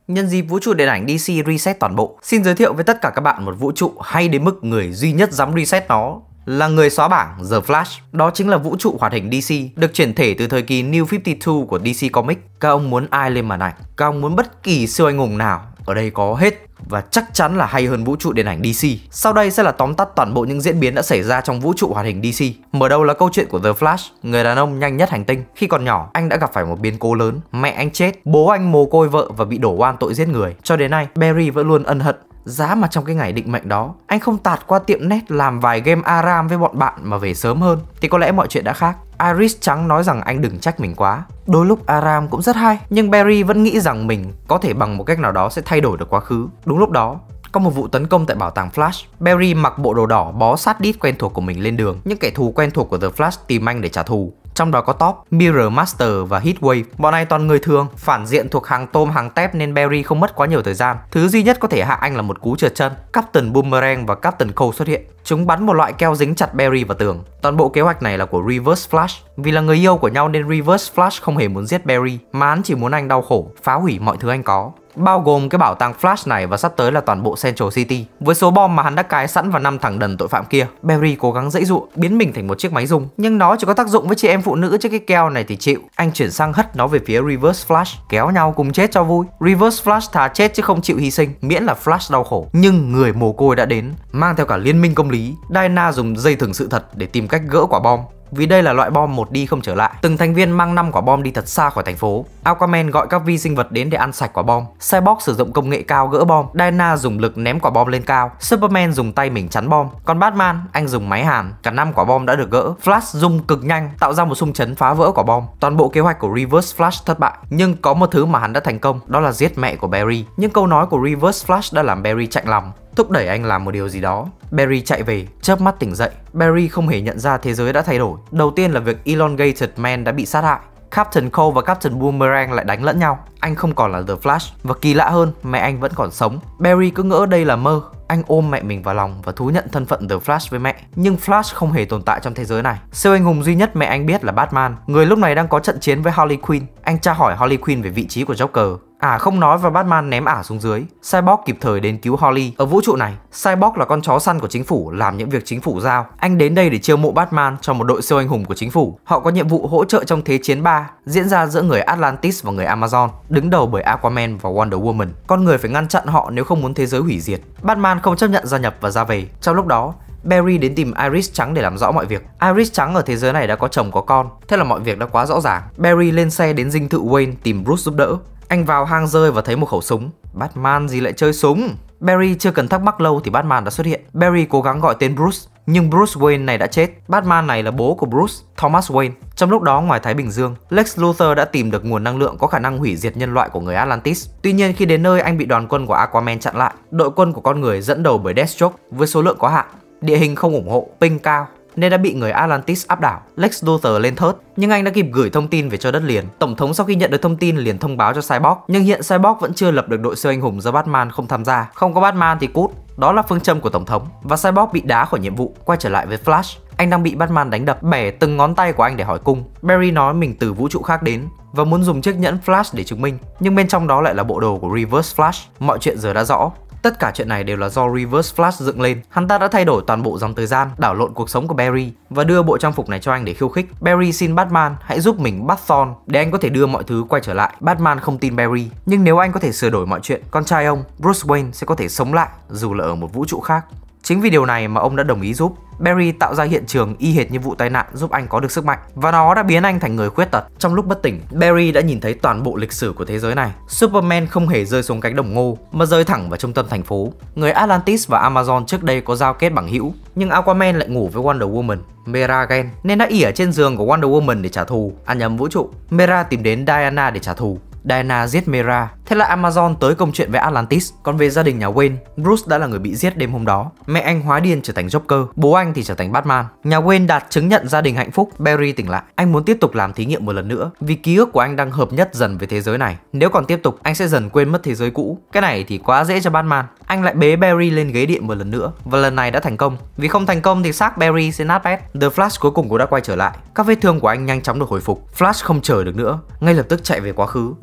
Nhân dịp vũ trụ điện ảnh DC reset toàn bộ, xin giới thiệu với tất cả các bạn một vũ trụ hay đến mức người duy nhất dám reset nó là người xóa bảng The Flash. Đó chính là vũ trụ hoạt hình DC, được chuyển thể từ thời kỳ New 52 của DC Comics. Các ông muốn ai lên màn ảnh, các ông muốn bất kỳ siêu anh hùng nào, ở đây có hết. Và chắc chắn là hay hơn vũ trụ điện ảnh DC. Sau đây sẽ là tóm tắt toàn bộ những diễn biến đã xảy ra trong vũ trụ hoạt hình DC. Mở đầu là câu chuyện của The Flash, người đàn ông nhanh nhất hành tinh. Khi còn nhỏ, anh đã gặp phải một biến cố lớn. Mẹ anh chết, bố anh mồ côi vợ và bị đổ oan tội giết người. Cho đến nay, Barry vẫn luôn ân hận. Giá mà trong cái ngày định mệnh đó, anh không tạt qua tiệm net làm vài game ARAM với bọn bạn mà về sớm hơn, thì có lẽ mọi chuyện đã khác. Iris trắng nói rằng anh đừng trách mình quá. Đôi lúc ARAM cũng rất hay, nhưng Barry vẫn nghĩ rằng mình có thể bằng một cách nào đó sẽ thay đổi được quá khứ. Đúng lúc đó, có một vụ tấn công tại bảo tàng Flash. Barry mặc bộ đồ đỏ bó sát đít quen thuộc của mình lên đường. Những kẻ thù quen thuộc của The Flash tìm anh để trả thù. Trong đó có Top, Mirror Master và Heatwave. Bọn này toàn người thường, phản diện thuộc hàng tôm hàng tép nên Barry không mất quá nhiều thời gian. Thứ duy nhất có thể hạ anh là một cú trượt chân. Captain Boomerang và Captain Cold xuất hiện. Chúng bắn một loại keo dính chặt Barry vào tường. Toàn bộ kế hoạch này là của Reverse Flash. Vì là người yêu của nhau nên Reverse Flash không hề muốn giết Barry, mà hắn chỉ muốn anh đau khổ, phá hủy mọi thứ anh có, bao gồm cái bảo tàng Flash này và sắp tới là toàn bộ Central City. Với số bom mà hắn đã cài sẵn vào 5 thằng đần tội phạm kia, Barry cố gắng giãy giụa biến mình thành một chiếc máy rung, nhưng nó chỉ có tác dụng với chị em phụ nữ, chứ cái keo này thì chịu. Anh chuyển sang hất nó về phía Reverse Flash, kéo nhau cùng chết cho vui. Reverse Flash thà chết chứ không chịu hy sinh, miễn là Flash đau khổ. Nhưng người mồ côi đã đến, mang theo cả liên minh công lý. Diana dùng dây thừng sự thật để tìm cách gỡ quả bom, vì đây là loại bom một đi không trở lại. Từng thành viên mang 5 quả bom đi thật xa khỏi thành phố. Aquaman gọi các vi sinh vật đến để ăn sạch quả bom. Cyborg sử dụng công nghệ cao gỡ bom. Diana dùng lực ném quả bom lên cao. Superman dùng tay mình chắn bom. Còn Batman, anh dùng máy hàn. Cả 5 quả bom đã được gỡ. Flash dùng cực nhanh tạo ra một xung chấn phá vỡ quả bom. Toàn bộ kế hoạch của Reverse Flash thất bại. Nhưng có một thứ mà hắn đã thành công, đó là giết mẹ của Barry. Nhưng câu nói của Reverse Flash đã làm Barry chạnh lòng, thúc đẩy anh làm một điều gì đó. Barry chạy về, chớp mắt tỉnh dậy. Barry không hề nhận ra thế giới đã thay đổi. Đầu tiên là việc Elongated Man đã bị sát hại. Captain Cold và Captain Boomerang lại đánh lẫn nhau. Anh không còn là The Flash. Và kỳ lạ hơn, mẹ anh vẫn còn sống. Barry cứ ngỡ đây là mơ. Anh ôm mẹ mình vào lòng và thú nhận thân phận The Flash với mẹ. Nhưng Flash không hề tồn tại trong thế giới này. Siêu anh hùng duy nhất mẹ anh biết là Batman, người lúc này đang có trận chiến với Harley Quinn. Anh tra hỏi Harley Quinn về vị trí của Joker. Không nói và Batman ném xuống dưới. Cyborg kịp thời đến cứu Harley. Ở vũ trụ này, Cyborg là con chó săn của chính phủ, làm những việc chính phủ giao. Anh đến đây để chiêu mộ Batman cho một đội siêu anh hùng của chính phủ. Họ có nhiệm vụ hỗ trợ trong Thế chiến 3 diễn ra giữa người Atlantis và người Amazon, đứng đầu bởi Aquaman và Wonder Woman. Con người phải ngăn chặn họ nếu không muốn thế giới hủy diệt. Batman không chấp nhận gia nhập và ra về. Trong lúc đó, Barry đến tìm Iris trắng để làm rõ mọi việc. Iris trắng ở thế giới này đã có chồng có con, thế là mọi việc đã quá rõ ràng. Barry lên xe đến dinh thự Wayne tìm Bruce giúp đỡ. Anh vào hang rơi và thấy một khẩu súng. Batman gì lại chơi súng? Barry chưa cần thắc mắc lâu thì Batman đã xuất hiện. Barry cố gắng gọi tên Bruce, nhưng Bruce Wayne này đã chết. Batman này là bố của Bruce, Thomas Wayne. Trong lúc đó ngoài Thái Bình Dương, Lex Luthor đã tìm được nguồn năng lượng có khả năng hủy diệt nhân loại của người Atlantis. Tuy nhiên khi đến nơi, anh bị đoàn quân của Aquaman chặn lại. Đội quân của con người dẫn đầu bởi Deathstroke với số lượng có hạn, địa hình không ủng hộ, ping cao nên đã bị người Atlantis áp đảo. Lex Luthor lên thớt, nhưng anh đã kịp gửi thông tin về cho đất liền. Tổng thống sau khi nhận được thông tin liền thông báo cho Cyborg, nhưng hiện Cyborg vẫn chưa lập được đội siêu anh hùng do Batman không tham gia. Không có Batman thì cút, đó là phương châm của tổng thống. Và Cyborg bị đá khỏi nhiệm vụ. Quay trở lại với Flash, anh đang bị Batman đánh đập, bẻ từng ngón tay của anh để hỏi cung. Barry nói mình từ vũ trụ khác đến và muốn dùng chiếc nhẫn Flash để chứng minh, nhưng bên trong đó lại là bộ đồ của Reverse Flash. Mọi chuyện giờ đã rõ. Tất cả chuyện này đều là do Reverse Flash dựng lên. Hắn ta đã thay đổi toàn bộ dòng thời gian, đảo lộn cuộc sống của Barry và đưa bộ trang phục này cho anh để khiêu khích. Barry xin Batman hãy giúp mình bắt Thorn để anh có thể đưa mọi thứ quay trở lại. Batman không tin Barry, nhưng nếu anh có thể sửa đổi mọi chuyện, con trai ông Bruce Wayne sẽ có thể sống lại dù là ở một vũ trụ khác. Chính vì điều này mà ông đã đồng ý giúp. Barry tạo ra hiện trường y hệt như vụ tai nạn giúp anh có được sức mạnh, và nó đã biến anh thành người khuyết tật. Trong lúc bất tỉnh, Barry đã nhìn thấy toàn bộ lịch sử của thế giới này. Superman không hề rơi xuống cánh đồng ngô mà rơi thẳng vào trung tâm thành phố. Người Atlantis và Amazon trước đây có giao kết bằng hữu, nhưng Aquaman lại ngủ với Wonder Woman, Mera ghen nên đã ỉa trên giường của Wonder Woman để trả thù. Nhầm vũ trụ, Mera tìm đến Diana để trả thù. Diana giết Mera. Thế là Amazon tới công chuyện với Atlantis. Còn về gia đình nhà Wayne, Bruce đã là người bị giết đêm hôm đó. Mẹ anh hóa điên trở thành Joker, bố anh thì trở thành Batman. Nhà Wayne đạt chứng nhận gia đình hạnh phúc. Barry tỉnh lại. Anh muốn tiếp tục làm thí nghiệm một lần nữa, vì ký ức của anh đang hợp nhất dần với thế giới này. Nếu còn tiếp tục, anh sẽ dần quên mất thế giới cũ. Cái này thì quá dễ cho Batman. Anh lại bế Barry lên ghế điện một lần nữa, và lần này đã thành công. Vì không thành công thì xác Barry sẽ nát bét. The Flash cuối cùng cũng đã quay trở lại. Các vết thương của anh nhanh chóng được hồi phục. Flash không chờ được nữa, ngay lập tức chạy về quá khứ. Nhưng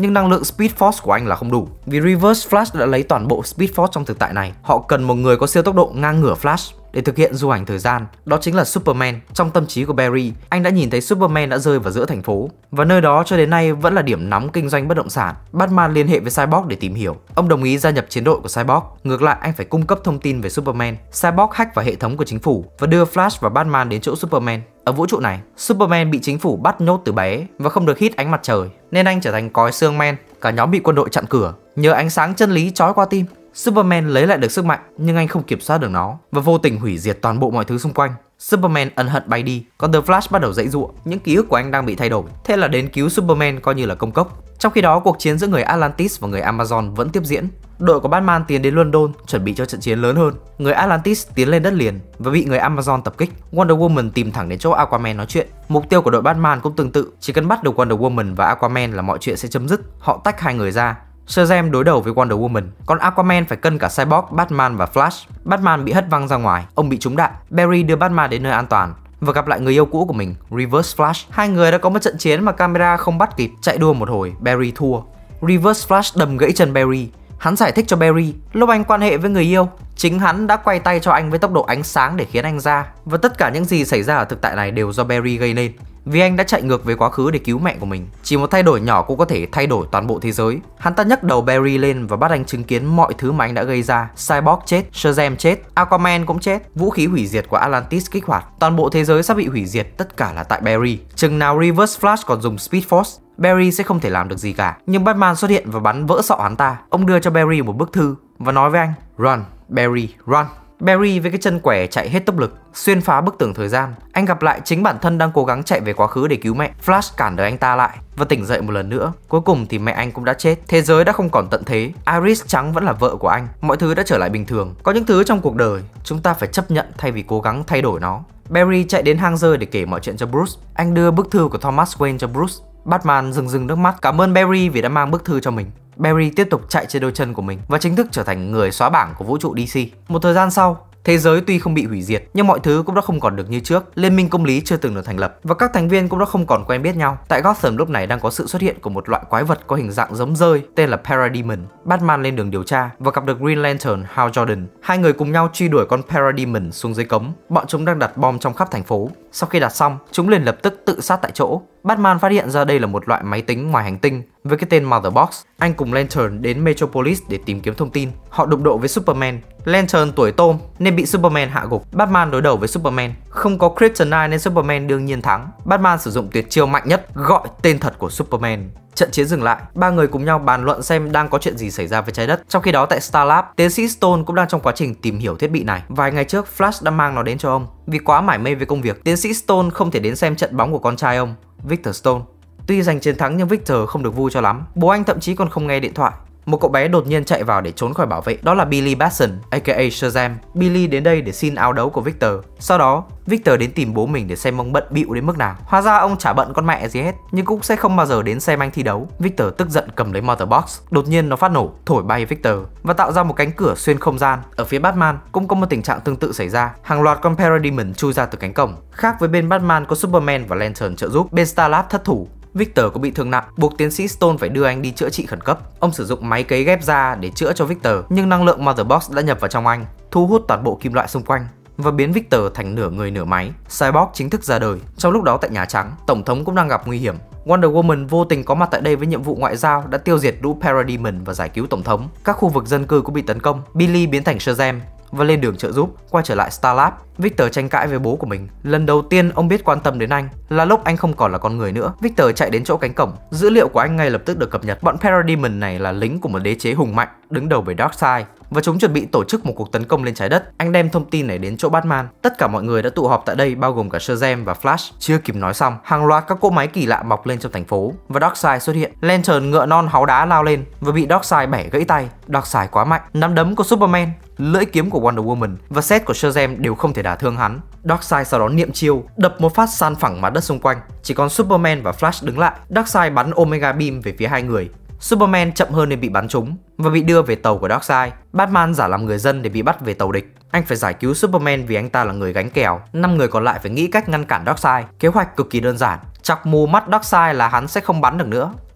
nhưng năng lượng Speed Force của anh là không đủ. Vì Reverse Flash đã lấy toàn bộ Speed Force trong thực tại này, họ cần một người có siêu tốc độ ngang ngửa Flash để thực hiện du hành thời gian. Đó chính là Superman. Trong tâm trí của Barry, anh đã nhìn thấy Superman đã rơi vào giữa thành phố, và nơi đó cho đến nay vẫn là điểm nóng kinh doanh bất động sản. Batman liên hệ với Cyborg để tìm hiểu. Ông đồng ý gia nhập chiến đội của Cyborg. Ngược lại, anh phải cung cấp thông tin về Superman. Cyborg hack vào hệ thống của chính phủ và đưa Flash và Batman đến chỗ Superman. Ở vũ trụ này, Superman bị chính phủ bắt nhốt từ bé và không được hít ánh mặt trời, nên anh trở thành cói xương man. Cả nhóm bị quân đội chặn cửa. Nhờ ánh sáng chân lý chói qua tim, Superman lấy lại được sức mạnh, nhưng anh không kiểm soát được nó và vô tình hủy diệt toàn bộ mọi thứ xung quanh. Superman ân hận bay đi, còn The Flash bắt đầu giãy giụa. Những ký ức của anh đang bị thay đổi, thế là đến cứu Superman coi như là công cốc. Trong khi đó, cuộc chiến giữa người Atlantis và người Amazon vẫn tiếp diễn. Đội của Batman tiến đến London chuẩn bị cho trận chiến lớn hơn. Người Atlantis tiến lên đất liền và bị người Amazon tập kích. Wonder Woman tìm thẳng đến chỗ Aquaman nói chuyện. Mục tiêu của đội Batman cũng tương tự, chỉ cần bắt được Wonder Woman và Aquaman là mọi chuyện sẽ chấm dứt. Họ tách hai người ra. Shazam đối đầu với Wonder Woman, còn Aquaman phải cân cả Cyborg, Batman và Flash. Batman bị hất văng ra ngoài, ông bị trúng đạn. Barry đưa Batman đến nơi an toàn và gặp lại người yêu cũ của mình, Reverse Flash. Hai người đã có một trận chiến mà camera không bắt kịp. Chạy đua một hồi, Barry thua. Reverse Flash đâm gãy chân Barry. Hắn giải thích cho Barry, lúc anh quan hệ với người yêu, chính hắn đã quay tay cho anh với tốc độ ánh sáng để khiến anh ra. Và tất cả những gì xảy ra ở thực tại này đều do Barry gây nên. Vì anh đã chạy ngược về quá khứ để cứu mẹ của mình. Chỉ một thay đổi nhỏ cũng có thể thay đổi toàn bộ thế giới. Hắn ta nhấc đầu Barry lên và bắt anh chứng kiến mọi thứ mà anh đã gây ra. Cyborg chết, Shazam chết, Aquaman cũng chết. Vũ khí hủy diệt của Atlantis kích hoạt. Toàn bộ thế giới sắp bị hủy diệt, tất cả là tại Barry. Chừng nào Reverse Flash còn dùng Speed Force, Barry sẽ không thể làm được gì cả. Nhưng Batman xuất hiện và bắn vỡ sọ hắn ta. Ông đưa cho Barry một bức thư và nói với anh: Run, Barry, run. Barry với cái chân quẻ chạy hết tốc lực, xuyên phá bức tường thời gian. Anh gặp lại chính bản thân đang cố gắng chạy về quá khứ để cứu mẹ. Flash cản đời anh ta lại và tỉnh dậy một lần nữa. Cuối cùng thì mẹ anh cũng đã chết. Thế giới đã không còn tận thế. Iris Trắng vẫn là vợ của anh. Mọi thứ đã trở lại bình thường. Có những thứ trong cuộc đời chúng ta phải chấp nhận thay vì cố gắng thay đổi nó. Barry chạy đến hang rơi để kể mọi chuyện cho Bruce. Anh đưa bức thư của Thomas Wayne cho Bruce. Batman rưng rưng nước mắt cảm ơn Barry vì đã mang bức thư cho mình. Barry tiếp tục chạy trên đôi chân của mình và chính thức trở thành người xóa bảng của vũ trụ DC. Một thời gian sau, thế giới tuy không bị hủy diệt nhưng mọi thứ cũng đã không còn được như trước. Liên minh công lý chưa từng được thành lập và các thành viên cũng đã không còn quen biết nhau. Tại Gotham lúc này đang có sự xuất hiện của một loại quái vật có hình dạng giống dơi tên là Parademon. Batman lên đường điều tra và gặp được Green Lantern Hal Jordan. Hai người cùng nhau truy đuổi con Parademon xuống dưới cống. Bọn chúng đang đặt bom trong khắp thành phố. Sau khi đặt xong, chúng liền lập tức tự sát tại chỗ. Batman phát hiện ra đây là một loại máy tính ngoài hành tinh với cái tên Mother Box. Anh cùng Lantern đến Metropolis để tìm kiếm thông tin. Họ đụng độ với Superman. Lantern tuổi tôm nên bị Superman hạ gục. Batman đối đầu với Superman. Không có Kryptonite nên Superman đương nhiên thắng. Batman sử dụng tuyệt chiêu mạnh nhất, gọi tên thật của Superman. Trận chiến dừng lại, ba người cùng nhau bàn luận xem đang có chuyện gì xảy ra với trái đất. Trong khi đó tại Star Lab, tiến sĩ Stone cũng đang trong quá trình tìm hiểu thiết bị này. Vài ngày trước, Flash đã mang nó đến cho ông. Vì quá mải mê với công việc, tiến sĩ Stone không thể đến xem trận bóng của con trai ông, Victor Stone. Tuy giành chiến thắng nhưng Victor không được vui cho lắm. Bố anh thậm chí còn không nghe điện thoại. Một cậu bé đột nhiên chạy vào để trốn khỏi bảo vệ. Đó là Billy Batson, aka Shazam. Billy đến đây để xin áo đấu của Victor. Sau đó, Victor đến tìm bố mình để xem ông bận bịu đến mức nào. Hóa ra ông chả bận con mẹ gì hết, nhưng cũng sẽ không bao giờ đến xem anh thi đấu. Victor tức giận cầm lấy Mother Box. Đột nhiên nó phát nổ, thổi bay Victor và tạo ra một cánh cửa xuyên không gian. Ở phía Batman cũng có một tình trạng tương tự xảy ra. Hàng loạt con Parademon chui ra từ cánh cổng. Khác với bên Batman có Superman và Lantern trợ giúp, bên Star Lab thất thủ. Victor có bị thương nặng, buộc tiến sĩ Stone phải đưa anh đi chữa trị khẩn cấp. Ông sử dụng máy cấy ghép da để chữa cho Victor, nhưng năng lượng Mother Box đã nhập vào trong anh, thu hút toàn bộ kim loại xung quanh và biến Victor thành nửa người nửa máy. Cyborg chính thức ra đời. Trong lúc đó tại Nhà Trắng, Tổng thống cũng đang gặp nguy hiểm. Wonder Woman vô tình có mặt tại đây với nhiệm vụ ngoại giao, đã tiêu diệt lũ Parademon và giải cứu Tổng thống. Các khu vực dân cư cũng bị tấn công. Billy biến thành Shazam và lên đường trợ giúp. Quay trở lại Star Lab, Victor tranh cãi với bố của mình. Lần đầu tiên ông biết quan tâm đến anh là lúc anh không còn là con người nữa. Victor chạy đến chỗ cánh cổng. Dữ liệu của anh ngay lập tức được cập nhật. Bọn Parademon này là lính của một đế chế hùng mạnh đứng đầu bởi Darkseid và chúng chuẩn bị tổ chức một cuộc tấn công lên trái đất. Anh đem thông tin này đến chỗ Batman. Tất cả mọi người đã tụ họp tại đây, bao gồm cả Shazam và Flash. Chưa kịp nói xong, hàng loạt các cỗ máy kỳ lạ mọc lên trong thành phố và Darkseid xuất hiện. Lantern ngựa non háu đá lao lên và bị Darkseid bẻ gãy tay. Darkseid quá mạnh, nắm đấm của Superman, lưỡi kiếm của Wonder Woman và set của Shazam đều không thể đả thương hắn. Darkseid sau đó niệm chiêu, đập một phát san phẳng mặt đất xung quanh. Chỉ còn Superman và Flash đứng lại. Darkseid bắn Omega Beam về phía hai người. Superman chậm hơn nên bị bắn trúng và bị đưa về tàu của Darkseid. Batman giả làm người dân để bị bắt về tàu địch. Anh phải giải cứu Superman vì anh ta là người gánh kèo. 5 người còn lại phải nghĩ cách ngăn cản Darkseid. Kế hoạch cực kỳ đơn giản, chọc mù mắt Darkseid là hắn sẽ không bắn được nữa.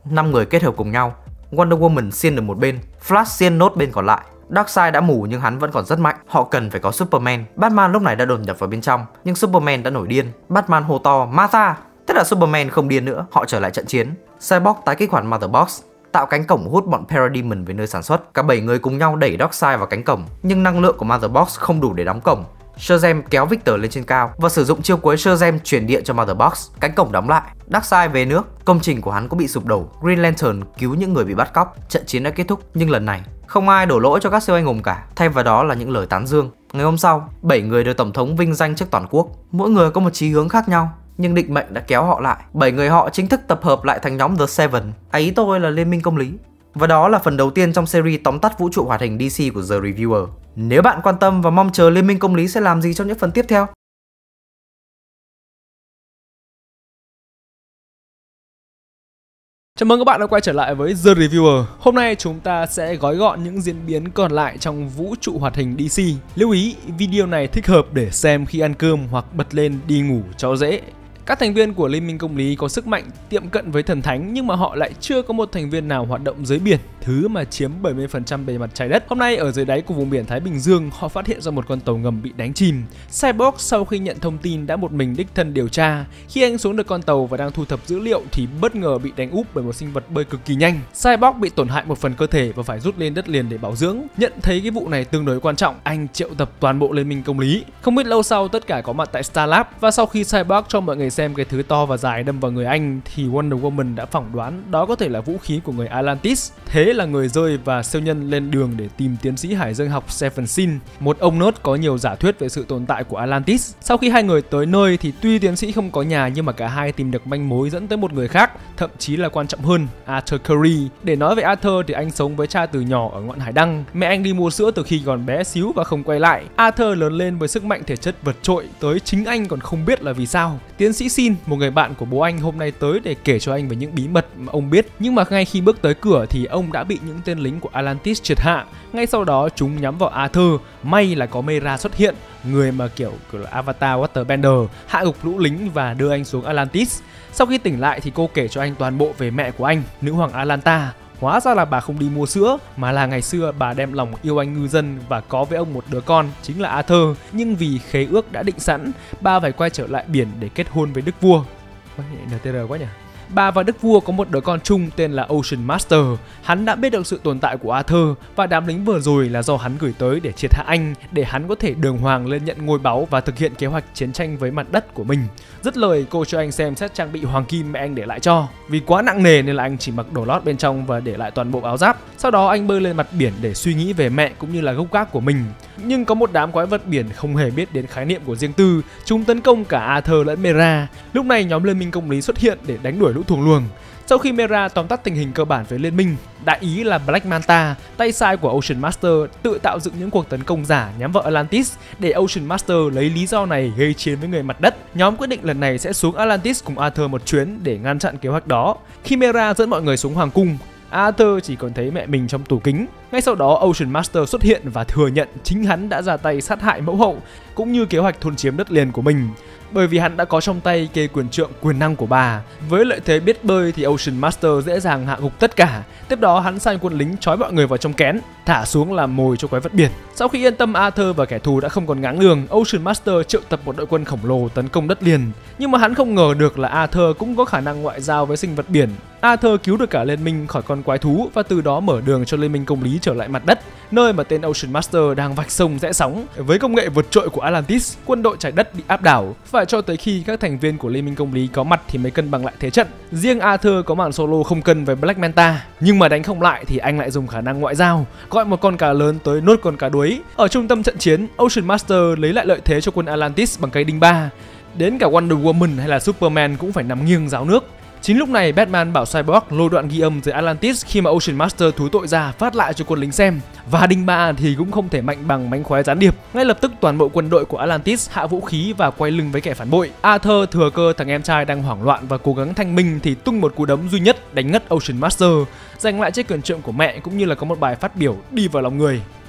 5 người kết hợp cùng nhau. Wonder Woman xiên được một bên, Flash xiên nốt bên còn lại. Darkseid đã mù nhưng hắn vẫn còn rất mạnh, họ cần phải có Superman. Batman lúc này đã đột nhập vào bên trong, nhưng Superman đã nổi điên. Batman hô to Martha. Thế là Superman không điên nữa, họ trở lại trận chiến. Cyborg tái kích hoạt Mother Box, tạo cánh cổng hút bọn Parademon về nơi sản xuất. Cả 7 người cùng nhau đẩy Darkseid vào cánh cổng, nhưng năng lượng của Mother Box không đủ để đóng cổng. Shazam kéo Victor lên trên cao và sử dụng chiêu cuối Shazam truyền điện cho Mother Box. Cánh cổng đóng lại, Darkseid về nước, công trình của hắn cũng bị sụp đổ. Green Lantern cứu những người bị bắt cóc. Trận chiến đã kết thúc, nhưng lần này không ai đổ lỗi cho các siêu anh hùng cả, thay vào đó là những lời tán dương. Ngày hôm sau, 7 người được tổng thống vinh danh trước toàn quốc. Mỗi người có một chí hướng khác nhau, nhưng định mệnh đã kéo họ lại. 7 người họ chính thức tập hợp lại thành nhóm The Seven. Ý tôi là Liên minh công lý. Và đó là phần đầu tiên trong series tóm tắt vũ trụ hoạt hình DC của The Reviewer. Nếu bạn quan tâm và mong chờ Liên minh công lý sẽ làm gì trong những phần tiếp theo, chào mừng các bạn đã quay trở lại với The Reviewer. Hôm nay chúng ta sẽ gói gọn những diễn biến còn lại trong vũ trụ hoạt hình DC. Lưu ý, video này thích hợp để xem khi ăn cơm hoặc bật lên đi ngủ cho dễ. Các thành viên của Liên minh công lý có sức mạnh tiệm cận với thần thánh, nhưng mà họ lại chưa có một thành viên nào hoạt động dưới biển, thứ mà chiếm 70% bề mặt trái đất. Hôm nay ở dưới đáy của vùng biển Thái Bình Dương, họ phát hiện ra một con tàu ngầm bị đánh chìm. Cyborg sau khi nhận thông tin đã một mình đích thân điều tra. Khi anh xuống được con tàu và đang thu thập dữ liệu thì bất ngờ bị đánh úp bởi một sinh vật bơi cực kỳ nhanh. Cyborg bị tổn hại một phần cơ thể và phải rút lên đất liền để bảo dưỡng. Nhận thấy cái vụ này tương đối quan trọng, anh triệu tập toàn bộ Liên minh công lý. Không biết lâu sau, tất cả có mặt tại Starlab, và sau khi Cyborg cho mọi người xem cái thứ to và dài đâm vào người anh thì Wonder Woman đã phỏng đoán đó có thể là vũ khí của người Atlantis. Thế là người rơi và siêu nhân lên đường để tìm tiến sĩ hải dương học Stephen Sin, một ông nốt có nhiều giả thuyết về sự tồn tại của Atlantis. Sau khi hai người tới nơi thì tuy tiến sĩ không có nhà, nhưng mà cả hai tìm được manh mối dẫn tới một người khác, thậm chí là quan trọng hơn, Arthur Curry. Để nói về Arthur thì anh sống với cha từ nhỏ ở ngọn hải đăng. Mẹ anh đi mua sữa từ khi còn bé xíu và không quay lại. Arthur lớn lên với sức mạnh thể chất vượt trội, tới chính anh còn không biết là vì sao. Tiến sĩ Sin, một người bạn của bố anh, hôm nay tới để kể cho anh về những bí mật mà ông biết. Nhưng mà ngay khi bước tới cửa thì ông đã bị những tên lính của Atlantis triệt hạ. Ngay sau đó chúng nhắm vào Arthur. May là có Mera xuất hiện, người mà kiểu là Avatar Waterbender, hạ gục lũ lính và đưa anh xuống Atlantis. Sau khi tỉnh lại thì cô kể cho anh toàn bộ về mẹ của anh, nữ hoàng Atlanta. Hóa ra là bà không đi mua sữa, mà là ngày xưa bà đem lòng yêu anh ngư dân và có với ông một đứa con, chính là Arthur. Nhưng vì khế ước đã định sẵn, bà phải quay trở lại biển để kết hôn với đức vua. NTR quá nhỉ. Bà và đức vua có một đứa con chung tên là Ocean Master. Hắn đã biết được sự tồn tại của Arthur và đám lính vừa rồi là do hắn gửi tới để triệt hạ anh, để hắn có thể đường hoàng lên nhận ngôi báu và thực hiện kế hoạch chiến tranh với mặt đất của mình. Dứt lời, cô cho anh xem set trang bị hoàng kim mẹ anh để lại cho. Vì quá nặng nề nên là anh chỉ mặc đồ lót bên trong và để lại toàn bộ áo giáp. Sau đó anh bơi lên mặt biển để suy nghĩ về mẹ cũng như là gốc gác của mình. Nhưng có một đám quái vật biển không hề biết đến khái niệm của riêng tư. Chúng tấn công cả Arthur lẫn Mera. Lúc này nhóm Liên minh công lý xuất hiện để đánh đuổi lũ thuồng luồng. Sau khi Mera tóm tắt tình hình cơ bản với Liên minh, đại ý là Black Manta, tay sai của Ocean Master, tự tạo dựng những cuộc tấn công giả nhắm vào Atlantis để Ocean Master lấy lý do này gây chiến với người mặt đất. Nhóm quyết định lần này sẽ xuống Atlantis cùng Arthur một chuyến để ngăn chặn kế hoạch đó. Khi Mera dẫn mọi người xuống hoàng cung, Arthur chỉ còn thấy mẹ mình trong tủ kính. Ngay sau đó Ocean Master xuất hiện và thừa nhận chính hắn đã ra tay sát hại mẫu hậu cũng như kế hoạch thôn chiếm đất liền của mình. Bởi vì hắn đã có trong tay cây quyền trượng quyền năng của bà. Với lợi thế biết bơi thì Ocean Master dễ dàng hạ gục tất cả. Tiếp đó hắn sai quân lính trói mọi người vào trong kén, thả xuống làm mồi cho quái vật biển. Sau khi yên tâm Arthur và kẻ thù đã không còn ngáng đường, Ocean Master triệu tập một đội quân khổng lồ tấn công đất liền. Nhưng mà hắn không ngờ được là Arthur cũng có khả năng ngoại giao với sinh vật biển. Arthur cứu được cả Liên minh khỏi con quái thú và từ đó mở đường cho Liên minh công lý trở lại mặt đất, nơi mà tên Ocean Master đang vạch sông rẽ sóng. Với công nghệ vượt trội của Atlantis, quân đội trái đất bị áp đảo. Phải cho tới khi các thành viên của Liên minh công lý có mặt thì mới cân bằng lại thế trận. Riêng Arthur có màn solo không cân với Black Manta, nhưng mà đánh không lại thì anh lại dùng khả năng ngoại giao, gọi một con cá lớn tới nuốt con cá đuối. Ở trung tâm trận chiến, Ocean Master lấy lại lợi thế cho quân Atlantis bằng cây đinh ba. Đến cả Wonder Woman hay là Superman cũng phải nằm nghiêng ráo nước. Chính lúc này Batman bảo Cyborg lôi đoạn ghi âm dưới Atlantis khi mà Ocean Master thú tội ra phát lại cho quân lính xem. Và đinh ba thì cũng không thể mạnh bằng mánh khóe gián điệp. Ngay lập tức toàn bộ quân đội của Atlantis hạ vũ khí và quay lưng với kẻ phản bội. Arthur thừa cơ thằng em trai đang hoảng loạn và cố gắng thanh minh thì tung một cú đấm duy nhất đánh ngất Ocean Master, giành lại chiếc quyền trượng của mẹ cũng như là có một bài phát biểu đi vào lòng người.